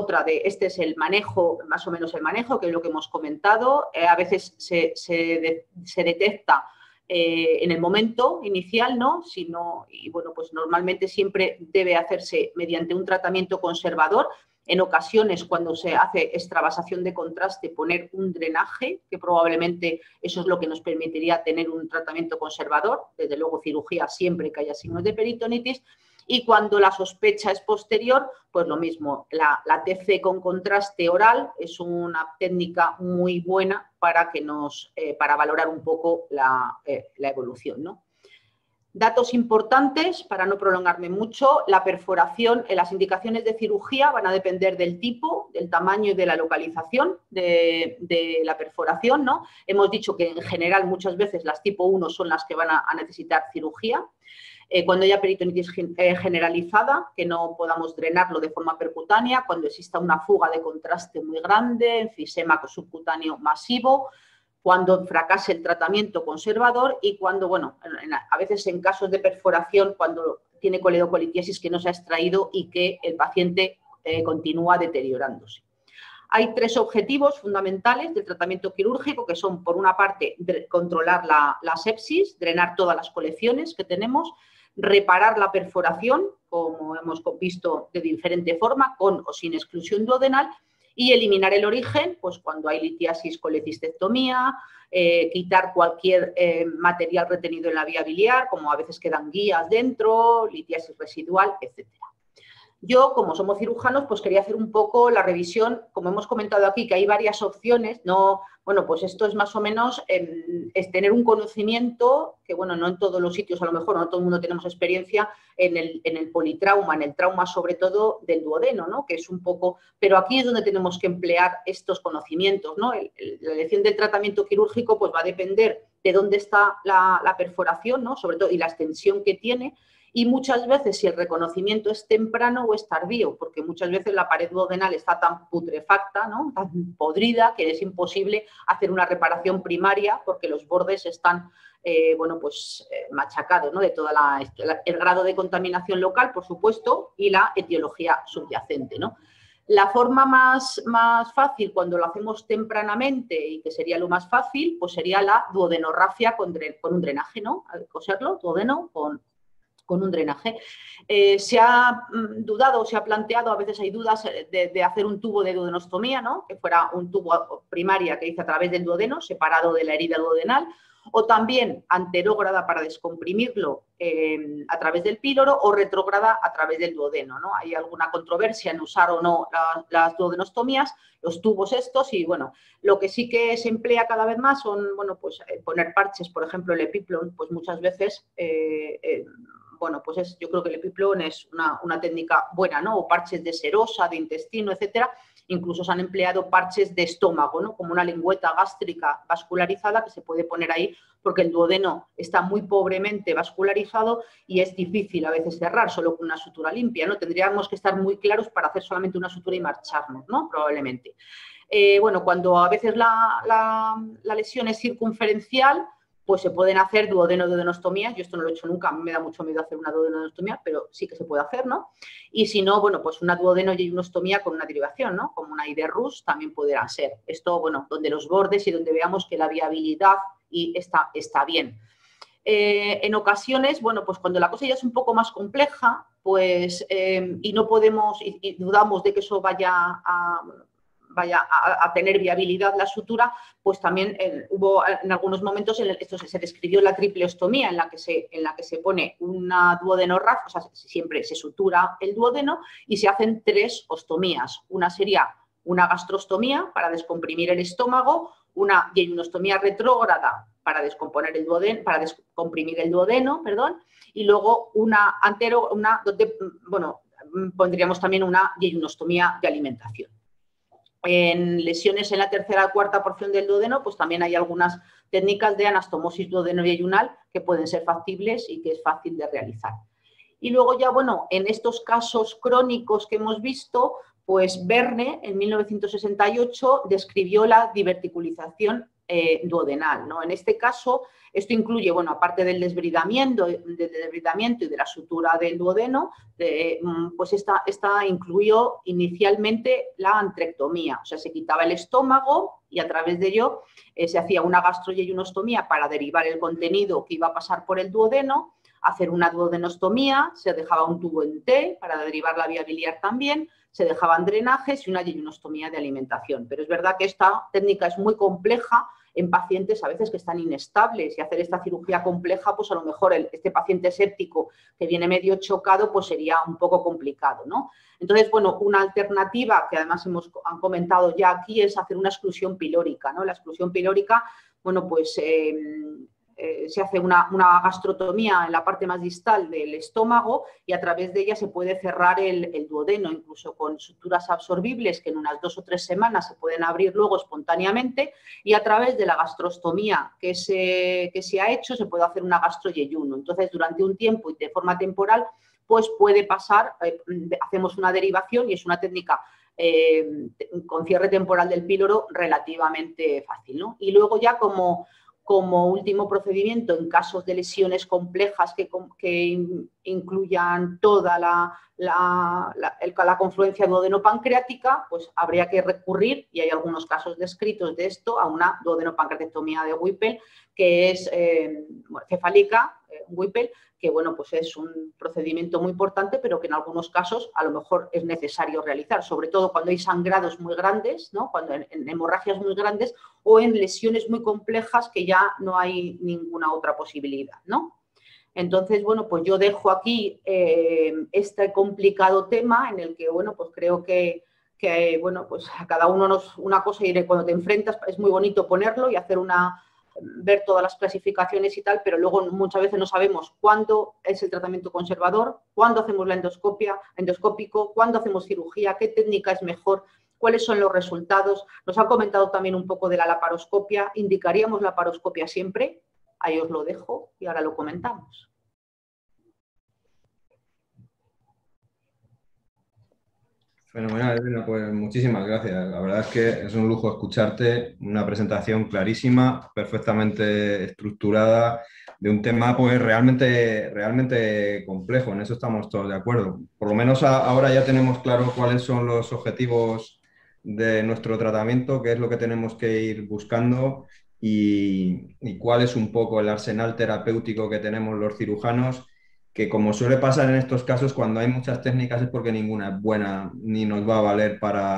E: es el manejo, más o menos el manejo, que es lo que hemos comentado. A veces se detecta en el momento inicial, ¿no? Y bueno, pues normalmente siempre debe hacerse mediante un tratamiento conservador. En ocasiones, cuando se hace extravasación de contraste, poner un drenaje, que probablemente eso es lo que nos permitiría tener un tratamiento conservador, desde luego cirugía siempre que haya signos de peritonitis, y cuando la sospecha es posterior, pues lo mismo, la TC con contraste oral es una técnica muy buena para valorar un poco la evolución, ¿no? Datos importantes, para no prolongarme mucho, la perforación, las indicaciones de cirugía van a depender del tipo, del tamaño y de la localización de la perforación, ¿no? Hemos dicho que en general muchas veces las tipo 1 son las que van a necesitar cirugía. Cuando haya peritonitis generalizada, que no podamos drenarlo de forma percutánea, cuando exista una fuga de contraste muy grande, enfisema subcutáneo masivo, cuando fracase el tratamiento conservador y cuando, bueno, a veces en casos de perforación, cuando tiene coledocolitiasis que no se ha extraído y que el paciente continúa deteriorándose. Hay 3 objetivos fundamentales del tratamiento quirúrgico, que son, por una parte, controlar la sepsis, drenar todas las colecciones que tenemos, reparar la perforación, como hemos visto de diferente forma, con o sin exclusión duodenal, y eliminar el origen, pues cuando hay litiasis con lecistectomía, quitar cualquier material retenido en la vía biliar, como a veces quedan guías dentro, litiasis residual, etc. Yo, como somos cirujanos, pues quería hacer un poco la revisión, como hemos comentado aquí, que hay varias opciones, no, bueno, pues esto es más o menos es tener un conocimiento, que bueno, no en todos los sitios, a lo mejor no todo el mundo tenemos experiencia en el politrauma, en el trauma sobre todo del duodeno, ¿no? Que es un poco, pero aquí es donde tenemos que emplear estos conocimientos, ¿no? La elección del tratamiento quirúrgico pues va a depender de dónde está la perforación, ¿no? Sobre todo, y la extensión que tiene. Y muchas veces si el reconocimiento es temprano o es tardío, porque muchas veces la pared duodenal está tan putrefacta, ¿no?, tan podrida, que es imposible hacer una reparación primaria porque los bordes están machacados, ¿no?, de todo el grado de contaminación local, por supuesto, y la etiología subyacente, ¿no? La forma más fácil cuando lo hacemos tempranamente y que sería lo más fácil, pues sería la duodenorrafia con un drenaje, ¿no? Coserlo, duodeno con un drenaje. Se ha dudado, se ha planteado, a veces hay dudas de hacer un tubo de duodenostomía, ¿no?, que fuera un tubo primaria que hice a través del duodeno, separado de la herida duodenal, o también anterógrada para descomprimirlo a través del píloro, o retrógrada a través del duodeno, ¿no? Hay alguna controversia en usar o no las duodenostomías, los tubos estos, y bueno, lo que sí que se emplea cada vez más son, poner parches, por ejemplo, el epiplon, pues muchas veces, yo creo que el epiplon es una técnica buena, ¿no? O parches de serosa, de intestino, etcétera. Incluso se han empleado parches de estómago, ¿no?, como una lengüeta gástrica vascularizada que se puede poner ahí porque el duodeno está muy pobremente vascularizado y es difícil a veces cerrar solo con una sutura limpia, ¿no? Tendríamos que estar muy claros para hacer solamente una sutura y marcharnos, ¿no?, probablemente. Cuando a veces la lesión es circunferencial, pues se pueden hacer duodenostomías. Yo esto no lo he hecho nunca, a mí me da mucho miedo hacer una duodenostomía, pero sí que se puede hacer, ¿no? Y si no, pues una duodenoyeyunostomía con una derivación, ¿no?, como una IDERRUS también podrá ser. Esto, donde los bordes y donde veamos que la viabilidad está bien. En ocasiones, pues cuando la cosa ya es un poco más compleja, pues, y no podemos, y dudamos de que eso vaya a tener viabilidad la sutura, pues también hubo en algunos momentos, esto se describió la tripleostomía, en la que se pone una duodenorrafia, o sea, siempre se sutura el duodeno y se hacen 3 ostomías. Una sería una gastrostomía para descomprimir el estómago, una yeyunostomía retrógrada para descomprimir el duodeno, y luego pondríamos también una yeyunostomía de alimentación. En lesiones en la tercera o cuarta porción del duodeno, pues también hay algunas técnicas de anastomosis duodeno-yeyunal que pueden ser factibles y que es fácil de realizar. Y luego ya, en estos casos crónicos que hemos visto, pues Verne en 1968 describió la diverticulización duodenal, ¿no? En este caso, esto incluye, aparte del desbridamiento y de la sutura del duodeno, pues esta incluyó inicialmente la antrectomía, o sea, se quitaba el estómago y a través de ello se hacía una gastroyeyunostomía para derivar el contenido que iba a pasar por el duodeno, hacer una duodenostomía, se dejaba un tubo en T para derivar la vía biliar también, se dejaban drenajes y una yeyunostomía de alimentación. Pero es verdad que esta técnica es muy compleja en pacientes a veces que están inestables, y hacer esta cirugía compleja, pues a lo mejor este paciente séptico que viene medio chocado, pues sería un poco complicado, ¿no? Entonces, una alternativa que además han comentado ya aquí es hacer una exclusión pilórica, ¿no? La exclusión pilórica, se hace una gastrotomía en la parte más distal del estómago y a través de ella se puede cerrar el duodeno, incluso con suturas absorbibles que en unas 2 o 3 semanas se pueden abrir luego espontáneamente, y a través de la gastrostomía que se ha hecho se puede hacer una gastroyeyuno. Entonces, durante un tiempo y de forma temporal, pues puede pasar, hacemos una derivación y es una técnica con cierre temporal del píloro relativamente fácil, ¿no? Y luego ya como último procedimiento, en casos de lesiones complejas que incluyan toda la confluencia duodenopancreática, pues habría que recurrir, y hay algunos casos descritos de esto, a una duodenopancreatectomía de Whipple, que es cefálica, Whipple, que pues es un procedimiento muy importante, pero que en algunos casos a lo mejor es necesario realizar, sobre todo cuando hay sangrados muy grandes, ¿no? Cuando en hemorragias muy grandes o en lesiones muy complejas que ya no hay ninguna otra posibilidad, ¿no? Entonces, pues yo dejo aquí este complicado tema en el que, pues creo que pues a cada uno una cosa, y cuando te enfrentas es muy bonito ponerlo y hacer ver todas las clasificaciones y tal, pero luego muchas veces no sabemos cuándo es el tratamiento conservador, cuándo hacemos la endoscópico, cuándo hacemos cirugía, qué técnica es mejor, cuáles son los resultados. Nos han comentado también un poco de la laparoscopia. ¿Indicaríamos laparoscopia siempre? Ahí os lo dejo y ahora lo comentamos.
B: Fenomenal, Elena, pues muchísimas gracias. La verdad es que es un lujo escucharte, una presentación clarísima, perfectamente estructurada, de un tema pues realmente complejo, en eso estamos todos de acuerdo. Por lo menos ahora ya tenemos claro cuáles son los objetivos de nuestro tratamiento, qué es lo que tenemos que ir buscando y cuál es un poco el arsenal terapéutico que tenemos los cirujanos, que como suele pasar en estos casos, cuando hay muchas técnicas es porque ninguna es buena ni nos va a valer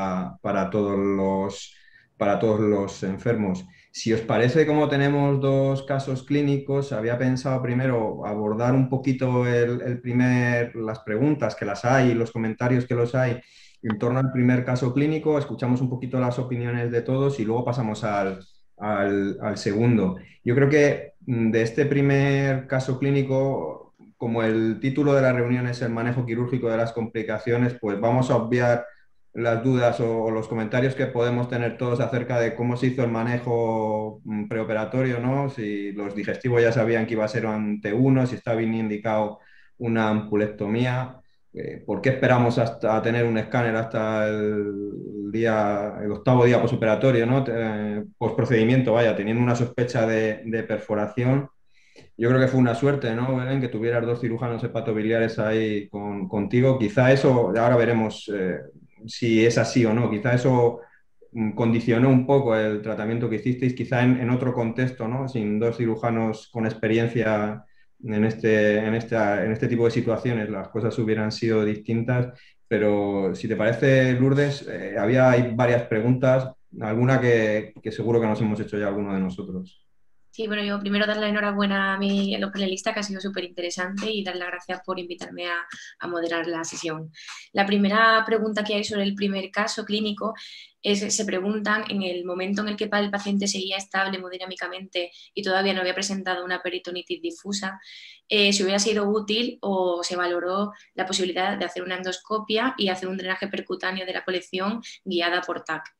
B: para todos los enfermos. Si os parece, como tenemos dos casos clínicos, había pensado primero abordar un poquito las preguntas que las hay y los comentarios que los hay en torno al primer caso clínico, escuchamos un poquito las opiniones de todos y luego pasamos al segundo. Yo creo que de este primer caso clínico, como el título de la reunión es el manejo quirúrgico de las complicaciones, pues vamos a obviar las dudas o los comentarios que podemos tener todos acerca de cómo se hizo el manejo preoperatorio, ¿no? Si los digestivos ya sabían que iba a ser un T1, si está bien indicado una ampulectomía, ¿por qué esperamos hasta tener un escáner hasta el octavo día posoperatorio, ¿no? Postprocedimiento, vaya, teniendo una sospecha de perforación? Yo creo que fue una suerte, ¿no, Belén? Que tuvieras dos cirujanos hepatobiliares ahí contigo. Quizá eso, ahora veremos si es así o no, quizá eso condicionó un poco el tratamiento que hicisteis, quizá en otro contexto, ¿no? Sin dos cirujanos con experiencia en este tipo de situaciones, las cosas hubieran sido distintas. Pero si te parece, Lourdes, hay varias preguntas, alguna que seguro que nos hemos hecho ya alguno de nosotros.
F: Sí, bueno, yo primero dar la enhorabuena a los panelistas, que ha sido súper interesante, y dar las gracias por invitarme a moderar la sesión. La primera pregunta que hay sobre el primer caso clínico se preguntan, en el momento en el que el paciente seguía estable hemodinámicamente y todavía no había presentado una peritonitis difusa, si hubiera sido útil o se valoró la posibilidad de hacer una endoscopia y hacer un drenaje percutáneo de la colección guiada por TAC.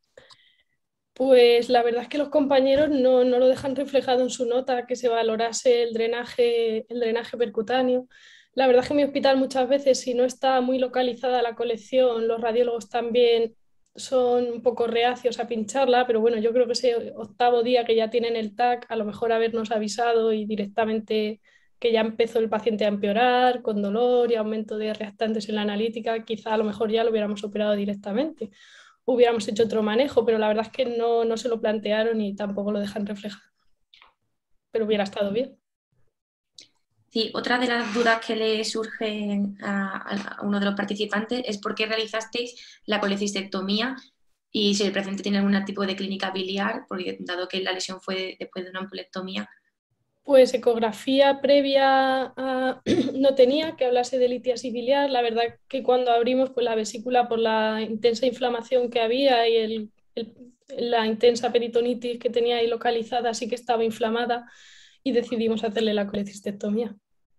C: Pues la verdad es que los compañeros no lo dejan reflejado en su nota, que se valorase el drenaje percutáneo. La verdad es que en mi hospital muchas veces, si no está muy localizada la colección, los radiólogos también son un poco reacios a pincharla, pero bueno, yo creo que ese octavo día que ya tienen el TAC, a lo mejor habernos avisado y directamente que ya empezó el paciente a empeorar, con dolor y aumento de reactantes en la analítica, quizá a lo mejor ya lo hubiéramos operado directamente. Hubiéramos hecho otro manejo, pero la verdad es que no se lo plantearon y tampoco lo dejan reflejado. Pero hubiera estado bien.
F: Sí, otra de las dudas que le surgen a uno de los participantes es por qué realizasteis la colecistectomía y si el paciente tiene algún tipo de clínica biliar, porque dado que la lesión fue después de una ampulectomía.
C: Pues ecografía previa no tenía que hablase de litiasis biliar. La verdad que cuando abrimos pues, la vesícula, por la intensa inflamación que había y la intensa peritonitis que tenía ahí localizada, sí que estaba inflamada y decidimos hacerle la colecistectomía.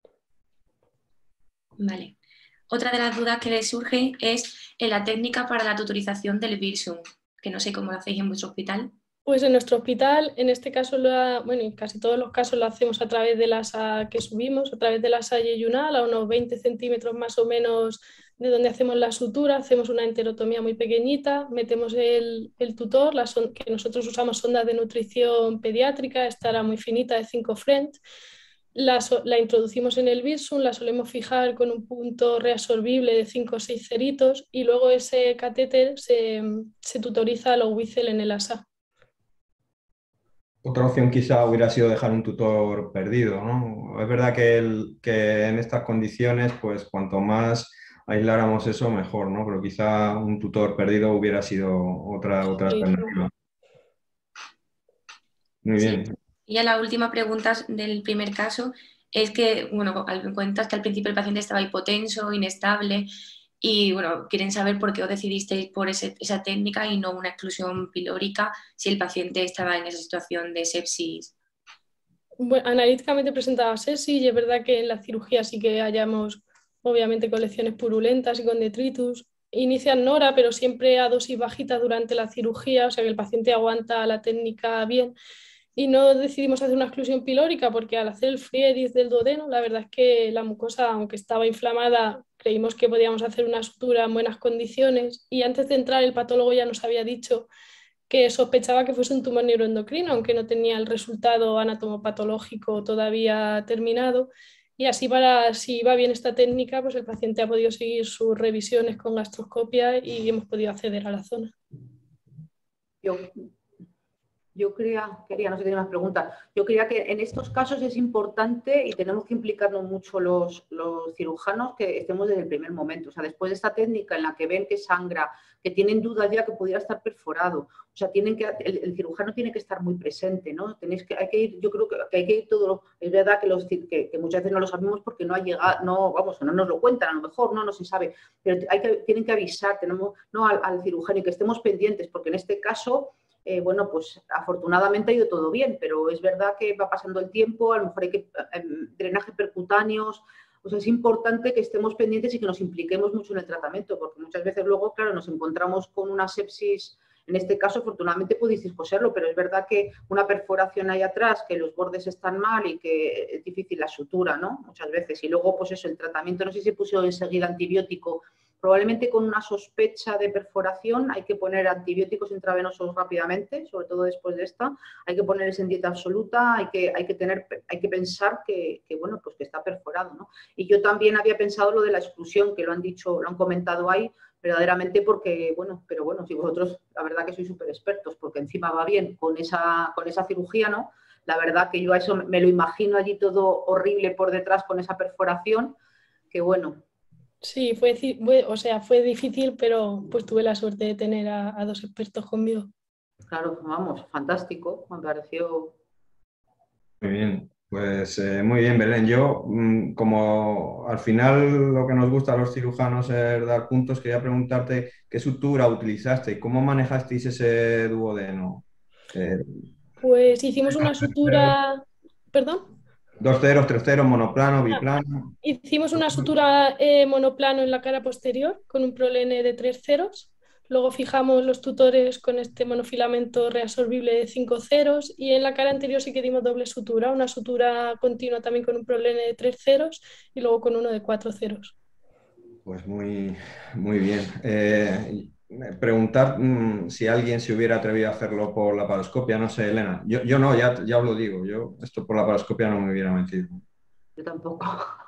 F: Vale. Otra de las dudas que le surge es en la técnica para la tutorización del Wirsung, que no sé cómo lo hacéis en vuestro hospital.
C: Pues en nuestro hospital, en este caso, bueno, en casi todos los casos lo hacemos a través de la asa que subimos, a través de la asa yeyunal, a unos 20 centímetros más o menos de donde hacemos la sutura, hacemos una enterotomía muy pequeñita, metemos el tutor, que nosotros usamos sondas de nutrición pediátrica, esta era muy finita de 5 French, la introducimos en el Wirsung, la solemos fijar con un punto reabsorbible de 5 o 6 ceritos y luego ese catéter se tutoriza a los Witzel en el asa.
B: Otra opción quizá hubiera sido dejar un tutor perdido, ¿no? Es verdad que en estas condiciones, pues cuanto más aisláramos eso, mejor, ¿no? Pero quizá un tutor perdido hubiera sido otra alternativa. Muy bien.
F: Sí. Y ya la última pregunta del primer caso es que, bueno, cuentas que al principio el paciente estaba hipotenso, inestable, y bueno, quieren saber por qué os decidisteis por esa técnica y no una exclusión pilórica si el paciente estaba en esa situación de sepsis.
C: Bueno, analíticamente presentaba sepsis y es verdad que en la cirugía sí que hallamos obviamente con lesiones purulentas y con detritus. Inician nora, pero siempre a dosis bajita durante la cirugía, o sea que el paciente aguanta la técnica bien. y no decidimos hacer una exclusión pilórica porque al hacer el FRIEDIS del duodeno, la verdad es que la mucosa, aunque estaba inflamada, creímos que podíamos hacer una sutura en buenas condiciones y antes de entrar el patólogo ya nos había dicho que sospechaba que fuese un tumor neuroendocrino, aunque no tenía el resultado anatomopatológico todavía terminado. Y así, si va bien esta técnica, pues el paciente ha podido seguir sus revisiones con gastroscopia y hemos podido acceder a la zona.
E: Yo quería, no sé si tiene más preguntas, yo creía que en estos casos es importante y tenemos que implicarnos mucho los cirujanos que estemos desde el primer momento. O sea, después de esta técnica en la que ven que sangra, que tienen dudas ya que pudiera estar perforado, o sea, el cirujano tiene que estar muy presente, ¿no? Yo creo que hay que ir todo. Es verdad que muchas veces no lo sabemos porque no ha llegado, no nos lo cuentan, a lo mejor no se sabe, pero tienen que avisar, al cirujano y que estemos pendientes, porque en este caso bueno, pues afortunadamente ha ido todo bien, pero es verdad que va pasando el tiempo, a lo mejor hay que drenaje percutáneos, o sea, es importante que estemos pendientes y que nos impliquemos mucho en el tratamiento, porque muchas veces luego, claro, nos encontramos con una sepsis, en este caso afortunadamente pudisteis coserlo, pero es verdad que una perforación ahí atrás, que los bordes están mal y que es difícil la sutura, ¿no? Muchas veces, y luego pues eso, el tratamiento, no sé si puso enseguida antibiótico. Probablemente con una sospecha de perforación hay que poner antibióticos intravenosos rápidamente, sobre todo después de esta. Hay que ponerles en dieta absoluta, hay que pensar que bueno, pues que está perforado, ¿no? Y yo también había pensado lo de la exclusión, que lo han comentado ahí, verdaderamente porque, bueno, pero bueno, si vosotros, la verdad que sois súper expertos, porque encima va bien con esa cirugía, ¿no? La verdad que yo a eso me lo imagino allí todo horrible por detrás con esa perforación, que bueno.
C: Sí, fue difícil, pero pues tuve la suerte de tener a dos expertos conmigo.
E: Claro, vamos, fantástico, me pareció.
B: Muy bien, pues muy bien, Belén. Yo, como al final lo que nos gusta a los cirujanos es dar puntos, quería preguntarte qué sutura utilizaste y cómo manejasteis ese duodeno.
C: Pues hicimos una sutura, perdón.
B: 2 ceros, 3 ceros, monoplano, biplano.
C: Hicimos una sutura monoplano en la cara posterior con un prolene de 3 ceros. Luego fijamos los tutores con este monofilamento reabsorbible de 5 ceros y en la cara anterior sí que dimos doble sutura, una sutura continua también con un prolene de 3 ceros y luego con uno de 4 ceros.
B: Pues muy bien. Preguntar si alguien se hubiera atrevido a hacerlo por la laparoscopia, no sé, Elena. Yo no, ya os lo digo, yo esto por la laparoscopia no me hubiera metido.
E: Yo tampoco.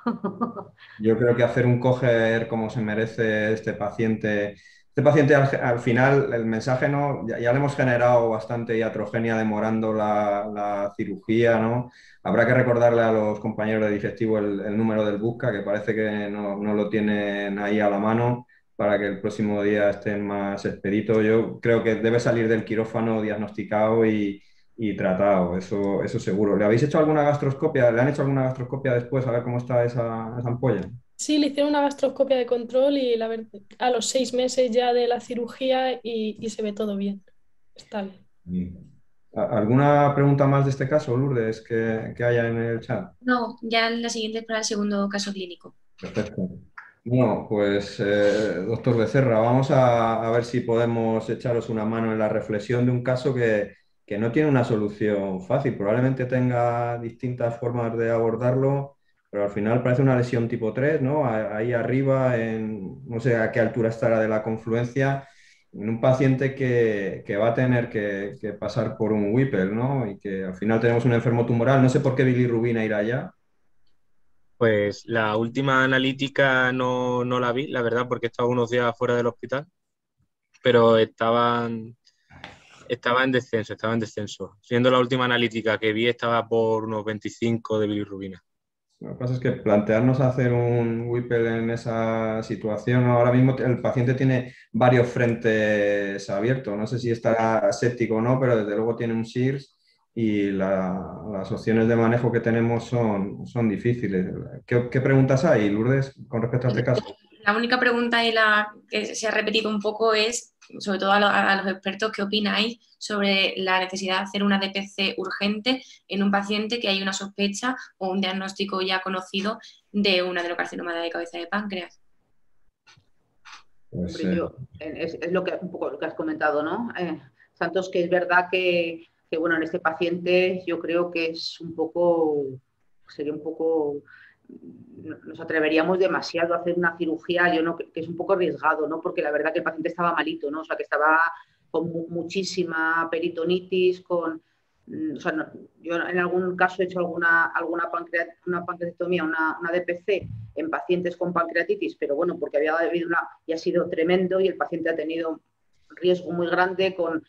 B: Yo creo que hacer un coger como se merece este paciente al final, el mensaje no, ya le hemos generado bastante iatrogenia demorando la cirugía, ¿no? Habrá que recordarle a los compañeros de digestivo el número del Busca, que parece que no lo tienen ahí a la mano para que el próximo día estén más expeditos. Yo creo que debe salir del quirófano diagnosticado y tratado, eso seguro. ¿Le habéis hecho alguna gastroscopia? ¿Le han hecho alguna gastroscopia después a ver cómo está esa ampolla?
C: Sí, le hicieron una gastroscopia de control y a los 6 meses ya de la cirugía y se ve todo bien. Está bien.
B: ¿Alguna pregunta más de este caso, Lourdes, que haya en el chat?
F: No, ya la siguiente es para el segundo caso clínico.
B: Perfecto. Bueno, pues doctor Becerra, vamos a ver si podemos echaros una mano en la reflexión de un caso que no tiene una solución fácil. Probablemente tenga distintas formas de abordarlo, pero al final parece una lesión tipo 3, ¿no? Ahí arriba, no sé a qué altura estará de la confluencia, en un paciente que va a tener que pasar por un Whipple, ¿no? Y que al final tenemos un enfermo tumoral. No sé por qué bilirrubina irá allá.
D: Pues la última analítica no la vi, la verdad, porque estaba unos días fuera del hospital, pero estaba en descenso. Siendo la última analítica que vi, estaba por unos 25 de bilirrubina.
B: Lo que pasa es que plantearnos hacer un Whipple en esa situación, ahora mismo el paciente tiene varios frentes abiertos, no sé si estará séptico o no, pero desde luego tiene un SIRS y las opciones de manejo que tenemos son difíciles. ¿Qué preguntas hay, Lourdes, con respecto a este caso?
F: La única pregunta y la que se ha repetido un poco es, sobre todo a los expertos, ¿qué opináis sobre la necesidad de hacer una DPC urgente en un paciente que hay una sospecha o un diagnóstico ya conocido de un adenocarcinoma de cabeza de páncreas?
E: Hombre, es un poco lo que has comentado, ¿no? Santos, que es verdad que que, bueno, en este paciente yo creo que es un poco, sería un poco, nos atreveríamos demasiado a hacer una cirugía, que es un poco arriesgado, ¿no? Porque la verdad que el paciente estaba malito, ¿no? O sea, que estaba con muchísima peritonitis, o sea, yo en algún caso he hecho una pancreatectomía, una DPC en pacientes con pancreatitis, pero bueno, porque había habido y ha sido tremendo y el paciente ha tenido riesgo muy grande con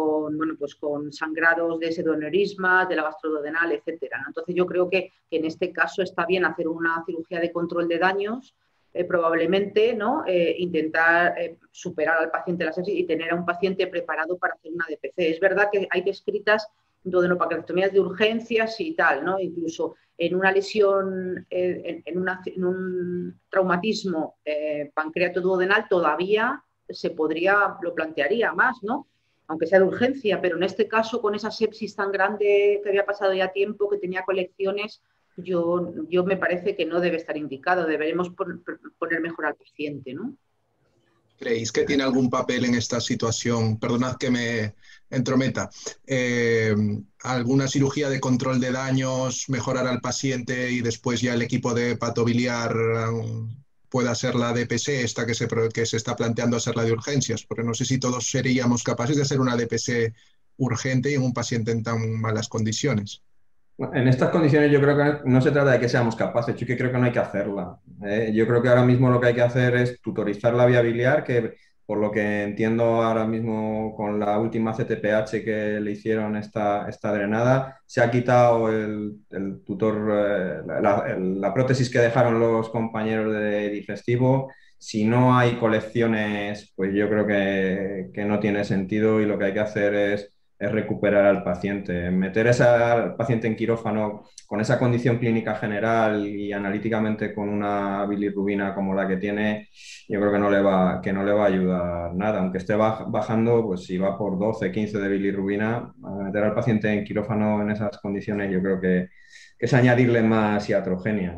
E: sangrados de pseudoaneurismas, de la gastroduodenal, etcétera, ¿no? Entonces yo creo que en este caso está bien hacer una cirugía de control de daños, probablemente, ¿no? Intentar superar al paciente la sepsis y tener a un paciente preparado para hacer una DPC. Es verdad que hay descritas duodenopatrectomías de urgencias y tal, ¿no? Incluso en una lesión, en un traumatismo pancreatoduodenal todavía lo plantearía más, ¿no? Aunque sea de urgencia, pero en este caso, con esa sepsis tan grande que había pasado ya tiempo, que tenía colecciones, yo me parece que no debe estar indicado, deberemos poner mejor al paciente, ¿no?
A: ¿Creéis que tiene algún papel en esta situación? Perdonad que me entrometa. ¿Alguna cirugía de control de daños, mejorar al paciente y después ya el equipo de patobiliar pueda hacer la DPC, esta que se está planteando hacer la de urgencias? Porque no sé si todos seríamos capaces de hacer una DPC urgente y en un paciente en tan malas condiciones.
B: En estas condiciones yo creo que no se trata de que seamos capaces, yo creo que no hay que hacerla. Yo creo que ahora mismo lo que hay que hacer es tutorizar la vía biliar, que por lo que entiendo ahora mismo con la última CTPH que le hicieron esta drenada, se ha quitado el tutor, la prótesis que dejaron los compañeros de digestivo. Si no hay colecciones, pues yo creo que no tiene sentido y lo que hay que hacer es recuperar al paciente. Meter al paciente en quirófano con esa condición clínica general y analíticamente con una bilirrubina como la que tiene, yo creo que no le va a ayudar nada. Aunque esté bajando, pues si va por 12, 15 de bilirrubina, meter al paciente en quirófano en esas condiciones yo creo que es añadirle más iatrogenia.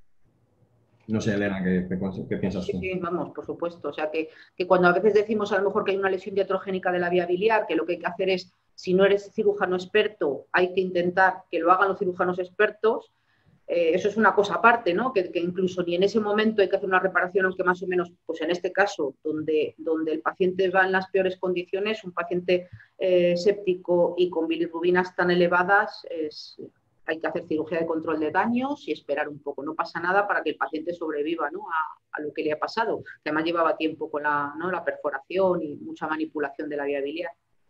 B: No sé, Elena, ¿qué piensas tú?
E: Sí, vamos, por supuesto. O sea, que cuando a veces decimos a lo mejor que hay una lesión diatrogénica de la vía biliar, que lo que hay que hacer es, si no eres cirujano experto, hay que intentar que lo hagan los cirujanos expertos. Eso es una cosa aparte, ¿no? Que incluso ni en ese momento hay que hacer una reparación, aunque más o menos, pues en este caso, donde el paciente va en las peores condiciones, un paciente séptico y con bilirrubinas tan elevadas, hay que hacer cirugía de control de daños y esperar un poco. No pasa nada para que el paciente sobreviva, ¿no? a lo que le ha pasado, que además llevaba tiempo con la perforación y mucha manipulación de la vía biliar.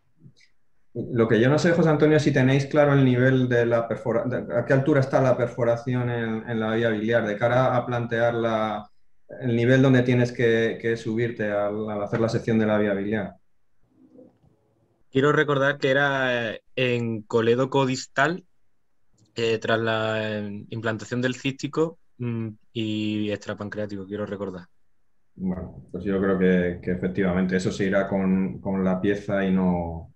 B: Lo que yo no sé, José Antonio, si tenéis claro el nivel de la perforación, a qué altura está la perforación en la vía biliar, de cara a plantear el nivel donde tienes que subirte al hacer la sección de la vía biliar.
D: Quiero recordar que era en colédoco distal, tras la implantación del cístico y extrapancreático, quiero recordar.
B: Bueno, pues yo creo que efectivamente eso se irá con la pieza y no...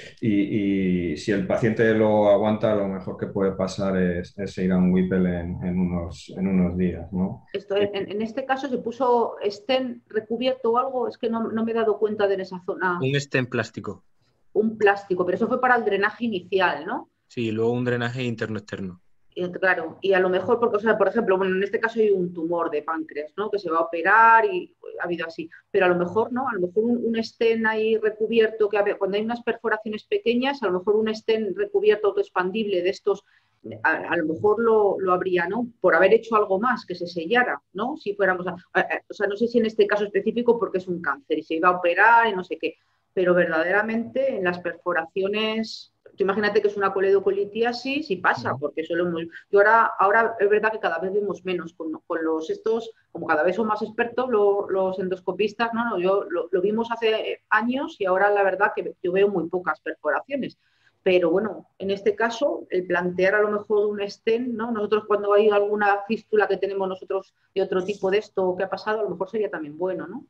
B: Y si el paciente lo aguanta, lo mejor que puede pasar es ir a un Whipple en unos días, ¿no?
E: En este caso se puso stent recubierto o algo, es que no me he dado cuenta de esa zona.
D: Un stent plástico.
E: Un plástico, pero eso fue para el drenaje inicial, ¿no?
D: Sí, y luego un drenaje interno-externo.
E: Claro, y a lo mejor, porque, o sea, por ejemplo, bueno, en este caso hay un tumor de páncreas, ¿no? Que se va a operar y ha habido así, pero a lo mejor, ¿no? A lo mejor un stent ahí recubierto, cuando hay unas perforaciones pequeñas, a lo mejor un stent recubierto autoexpandible de estos, a lo mejor lo habría, ¿no? Por haber hecho algo más, que se sellara, ¿no? Si fuéramos o sea, no sé si en este caso específico porque es un cáncer y se iba a operar y no sé qué, pero verdaderamente en las perforaciones... Tú imagínate que es una coledocolitiasis y pasa, porque yo ahora es verdad que cada vez vemos menos con los estos, como cada vez son más expertos los endoscopistas, ¿no? Yo lo vimos hace años y ahora la verdad que yo veo muy pocas perforaciones. Pero bueno, en este caso, el plantear a lo mejor un stent, ¿no? Nosotros cuando hay alguna fístula que tenemos nosotros de otro tipo de esto que ha pasado, a lo mejor sería también bueno, ¿no?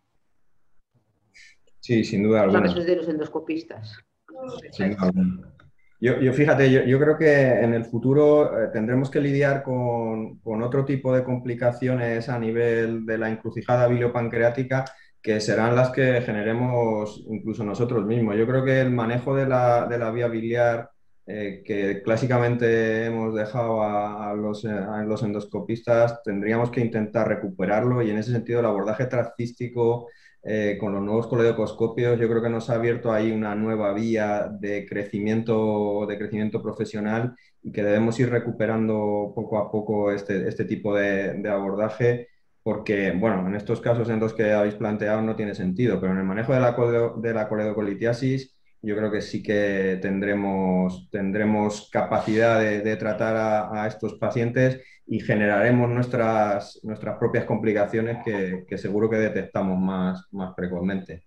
B: Sí, sin duda alguna.
E: O sea, eso es de los endoscopistas.
B: Sin duda alguna. Fíjate, yo creo que en el futuro tendremos que lidiar con otro tipo de complicaciones a nivel de la encrucijada biliopancreática que serán las que generemos incluso nosotros mismos. Yo creo que el manejo de la vía biliar que clásicamente hemos dejado a los endoscopistas, tendríamos que intentar recuperarlo y en ese sentido el abordaje tracístico con los nuevos coledocoscopios yo creo que nos ha abierto ahí una nueva vía de crecimiento profesional y que debemos ir recuperando poco a poco este tipo de abordaje porque, bueno, en estos casos en los que habéis planteado no tiene sentido, pero en el manejo de la coledocolitiasis yo creo que sí que tendremos capacidad de tratar a estos pacientes y generaremos nuestras propias complicaciones que seguro que detectamos más precozmente.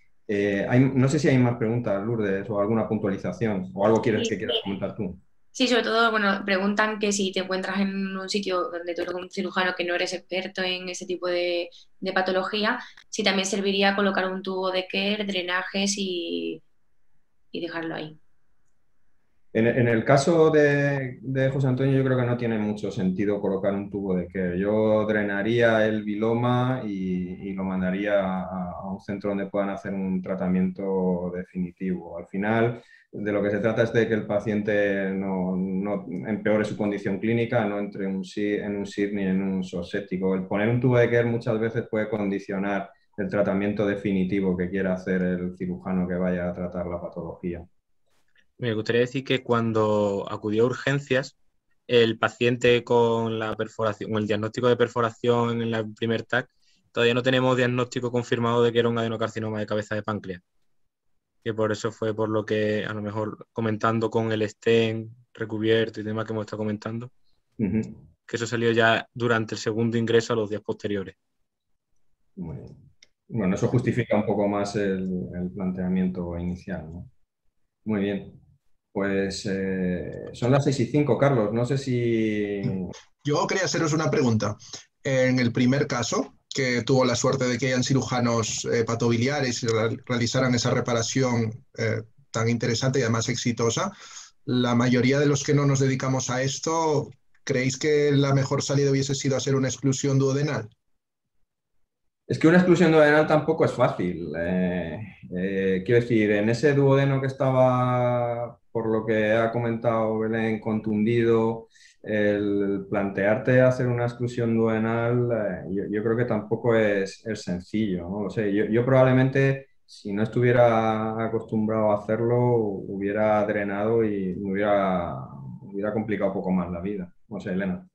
B: No sé si hay más preguntas, Lourdes, o alguna puntualización, o algo que quieras comentar tú.
F: Sí, sobre todo, bueno, preguntan que si te encuentras en un sitio donde tú eres un cirujano que no eres experto en ese tipo de patología, si también serviría colocar un tubo de Kerr, drenajes y dejarlo ahí.
B: En el caso de José Antonio, yo creo que no tiene mucho sentido colocar un tubo de Kerr. Yo drenaría el viloma y lo mandaría a un centro donde puedan hacer un tratamiento definitivo. Al final, de lo que se trata es de que el paciente no empeore su condición clínica, no entre en un SIR ni en un zooséptico. El poner un tubo de Kerr muchas veces puede condicionar el tratamiento definitivo que quiera hacer el cirujano que vaya a tratar la patología.
D: Me gustaría decir que cuando acudió a urgencias, el paciente con la perforación, con el diagnóstico de perforación en el primer TAC, todavía no tenemos diagnóstico confirmado de que era un adenocarcinoma de cabeza de páncreas. Que por eso fue por lo que, a lo mejor, comentando con el stent recubierto y demás que hemos estado comentando, que eso salió ya durante el segundo ingreso a los días posteriores.
B: Muy bien. Bueno, eso justifica un poco más el planteamiento inicial, ¿no? Muy bien. Pues son las 6:05, Carlos. No sé si...
A: Yo quería haceros una pregunta. En el primer caso, que tuvo la suerte de que hayan cirujanos patobiliares y realizaran esa reparación tan interesante y además exitosa, la mayoría de los que no nos dedicamos a esto, ¿creéis que la mejor salida hubiese sido hacer una exclusión duodenal?
B: Es que una exclusión duodenal tampoco es fácil. Quiero decir, en ese duodeno que estaba, por lo que ha comentado Belén, contundido, el plantearte hacer una exclusión duodenal, yo creo que tampoco es sencillo, ¿no? O sea, yo probablemente, si no estuviera acostumbrado a hacerlo, hubiera drenado y me hubiera complicado un poco más la vida. No sé, Elena.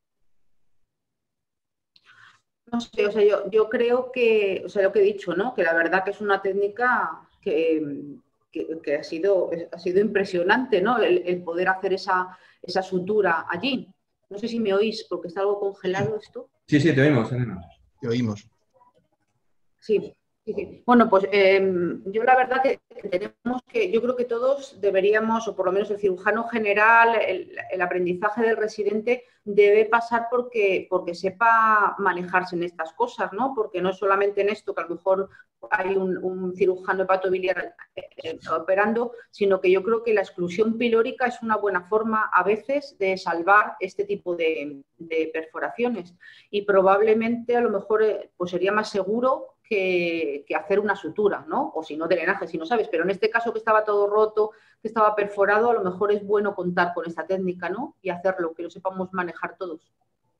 E: No sé, o sea, yo creo que, o sea, lo que he dicho, ¿no? Que la verdad que es una técnica que ha sido impresionante, ¿no? El poder hacer esa sutura allí. No sé si me oís, porque está algo congelado esto.
B: Sí, te oímos, Elena.
A: Te oímos.
E: Sí. Bueno, pues yo la verdad que tenemos que, yo creo que todos deberíamos, o por lo menos el cirujano general, el aprendizaje del residente debe pasar porque sepa manejarse en estas cosas, ¿no? Porque no es solamente en esto, que a lo mejor hay un cirujano hepatobiliar operando, sino que yo creo que la exclusión pilórica es una buena forma a veces de salvar este tipo de perforaciones y probablemente a lo mejor pues sería más seguro que hacer una sutura, ¿no? O si no, drenaje, si no sabes. Pero en este caso que estaba todo roto, que estaba perforado, a lo mejor es bueno contar con esta técnica, ¿no? Y hacerlo, que lo sepamos manejar todos.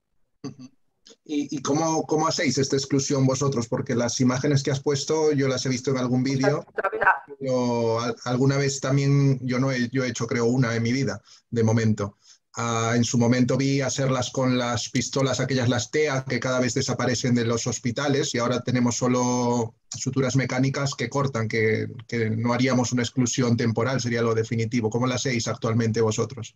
A: ¿Y cómo hacéis esta exclusión vosotros? Porque las imágenes que has puesto yo las he visto en algún vídeo, pero alguna vez también yo he hecho creo una en mi vida, de momento. En su momento vi hacerlas con las pistolas, aquellas las TEA, que cada vez desaparecen de los hospitales y ahora tenemos solo suturas mecánicas que cortan, que no haríamos una exclusión temporal, sería lo definitivo. ¿Cómo las hacéis actualmente vosotros?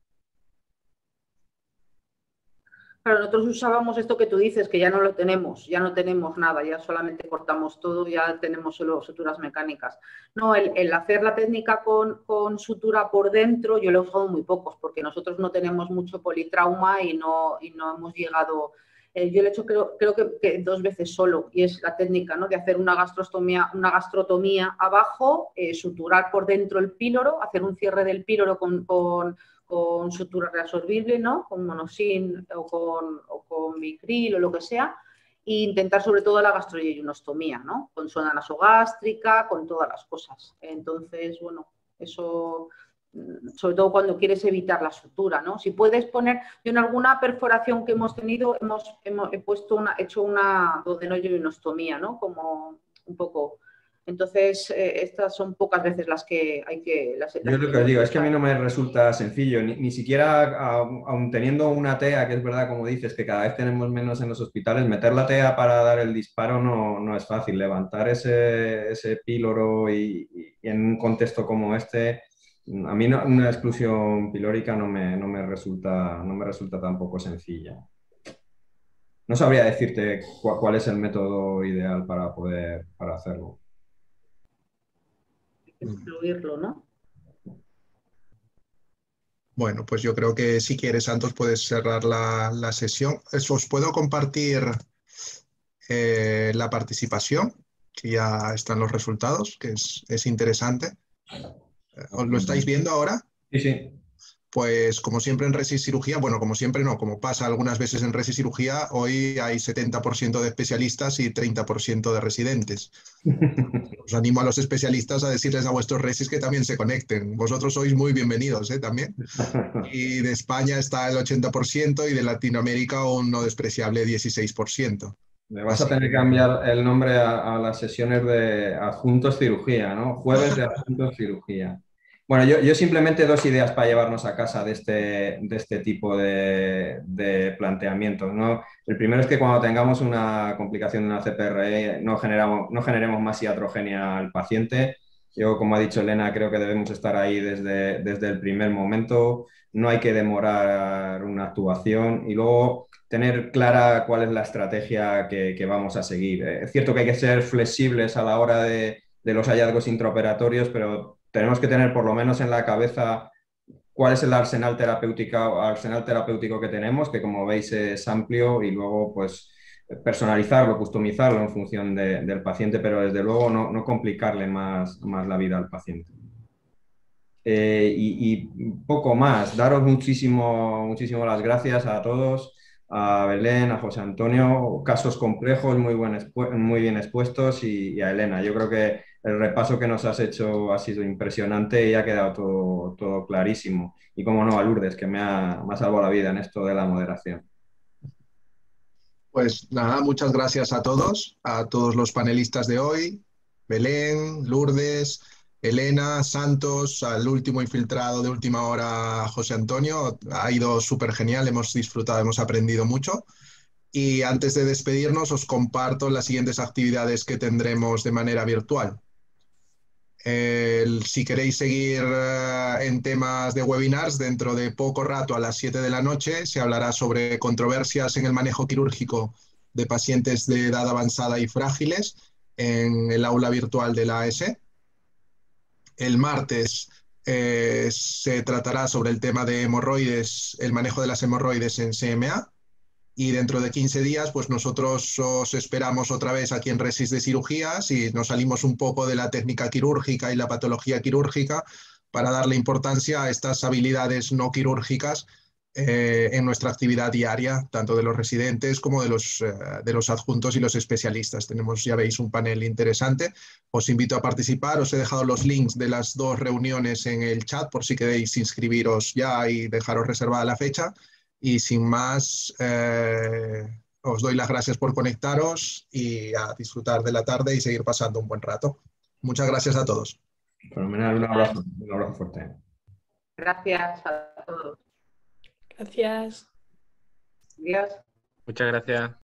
E: Claro, nosotros usábamos esto que tú dices, que ya no lo tenemos, ya no tenemos nada, ya solamente cortamos todo, ya tenemos solo suturas mecánicas. No, el hacer la técnica con sutura por dentro, yo lo he usado muy pocos, porque nosotros no tenemos mucho politrauma y no hemos llegado... yo lo he hecho creo que 2 veces solo, y es la técnica, ¿no? De hacer una gastrotomía abajo, suturar por dentro el píloro, hacer un cierre del píloro con sutura reabsorbible, ¿no? Con monosin o con micril o lo que sea, e intentar sobre todo la gastroyeyunostomía, ¿no? Con sonda nasogástrica, con todas las cosas. Entonces, bueno, eso sobre todo cuando quieres evitar la sutura, ¿no? Si puedes poner, yo en alguna perforación que hemos tenido, hecho una duodenoyoinostomía, ¿no? Como un poco. Entonces, estas son pocas veces las que hay que...
B: Yo lo que os digo es que a mí no me resulta sencillo, ni siquiera, aun teniendo una TEA, que es verdad, como dices, que cada vez tenemos menos en los hospitales, meter la TEA para dar el disparo no es fácil. Levantar ese píloro y en un contexto como este, a mí una exclusión pilórica no me resulta tampoco sencilla. No sabría decirte cuál es el método ideal para hacerlo.
E: Excluirlo, ¿no?
A: Bueno, pues yo creo que si quieres, Santos, puedes cerrar la sesión. Os puedo compartir la participación, que ya están los resultados, que es interesante. ¿Os lo estáis viendo ahora?
B: Sí, sí.
A: Pues como siempre en Resiscirugía, bueno, como siempre no, como pasa algunas veces en Resiscirugía, hoy hay 70% de especialistas y 30% de residentes. Os animo a los especialistas a decirles a vuestros resis que también se conecten. Vosotros sois muy bienvenidos, también. Y de España está el 80% y de Latinoamérica un no despreciable 16%.
B: Le vas a tener que cambiar el nombre a las sesiones de adjuntos cirugía, ¿no? Jueves de adjuntos cirugía. Bueno, yo simplemente 2 ideas para llevarnos a casa de este tipo de planteamientos, ¿no? El primero es que cuando tengamos una complicación de una CPRE no generemos más iatrogenia al paciente. Yo, como ha dicho Elena, creo que debemos estar ahí desde el primer momento. No hay que demorar una actuación y luego tener clara cuál es la estrategia que vamos a seguir. Es cierto que hay que ser flexibles a la hora de los hallazgos intraoperatorios, pero tenemos que tener por lo menos en la cabeza cuál es el arsenal terapéutico que tenemos, que como veis es amplio, y luego pues personalizarlo, customizarlo en función del paciente, pero desde luego no complicarle más la vida al paciente. Y poco más. Daros muchísimo las gracias a todos, a Belén, a José Antonio, casos complejos, muy bien expuestos, y a Elena. Yo creo que el repaso que nos has hecho ha sido impresionante y ha quedado todo clarísimo. Y como no, a Lourdes, que me ha salvado la vida en esto de la moderación.
A: Pues nada, muchas gracias a todos los panelistas de hoy, Belén, Lourdes, Elena, Santos, al último infiltrado de última hora, José Antonio. Ha ido súper genial, hemos disfrutado, hemos aprendido mucho. Y antes de despedirnos, os comparto las siguientes actividades que tendremos de manera virtual. Si queréis seguir en temas de webinars, dentro de poco rato a las 7 de la noche se hablará sobre controversias en el manejo quirúrgico de pacientes de edad avanzada y frágiles en el aula virtual de la AESE. El martes se tratará sobre el tema de hemorroides, el manejo de las hemorroides en CMA. Y dentro de 15 días, pues nosotros os esperamos otra vez aquí en Resis de Cirugías y nos salimos un poco de la técnica quirúrgica y la patología quirúrgica para darle importancia a estas habilidades no quirúrgicas en nuestra actividad diaria, tanto de los residentes como de los adjuntos y los especialistas. Tenemos, ya veis, un panel interesante. Os invito a participar. Os he dejado los links de las 2 reuniones en el chat por si queréis inscribiros ya y dejaros reservada la fecha. Y sin más, os doy las gracias por conectaros y a disfrutar de la tarde y seguir pasando un buen rato. Muchas gracias a todos.
B: Fenomenal, un abrazo fuerte.
E: Gracias a todos.
C: Gracias.
E: Adiós.
D: Muchas gracias.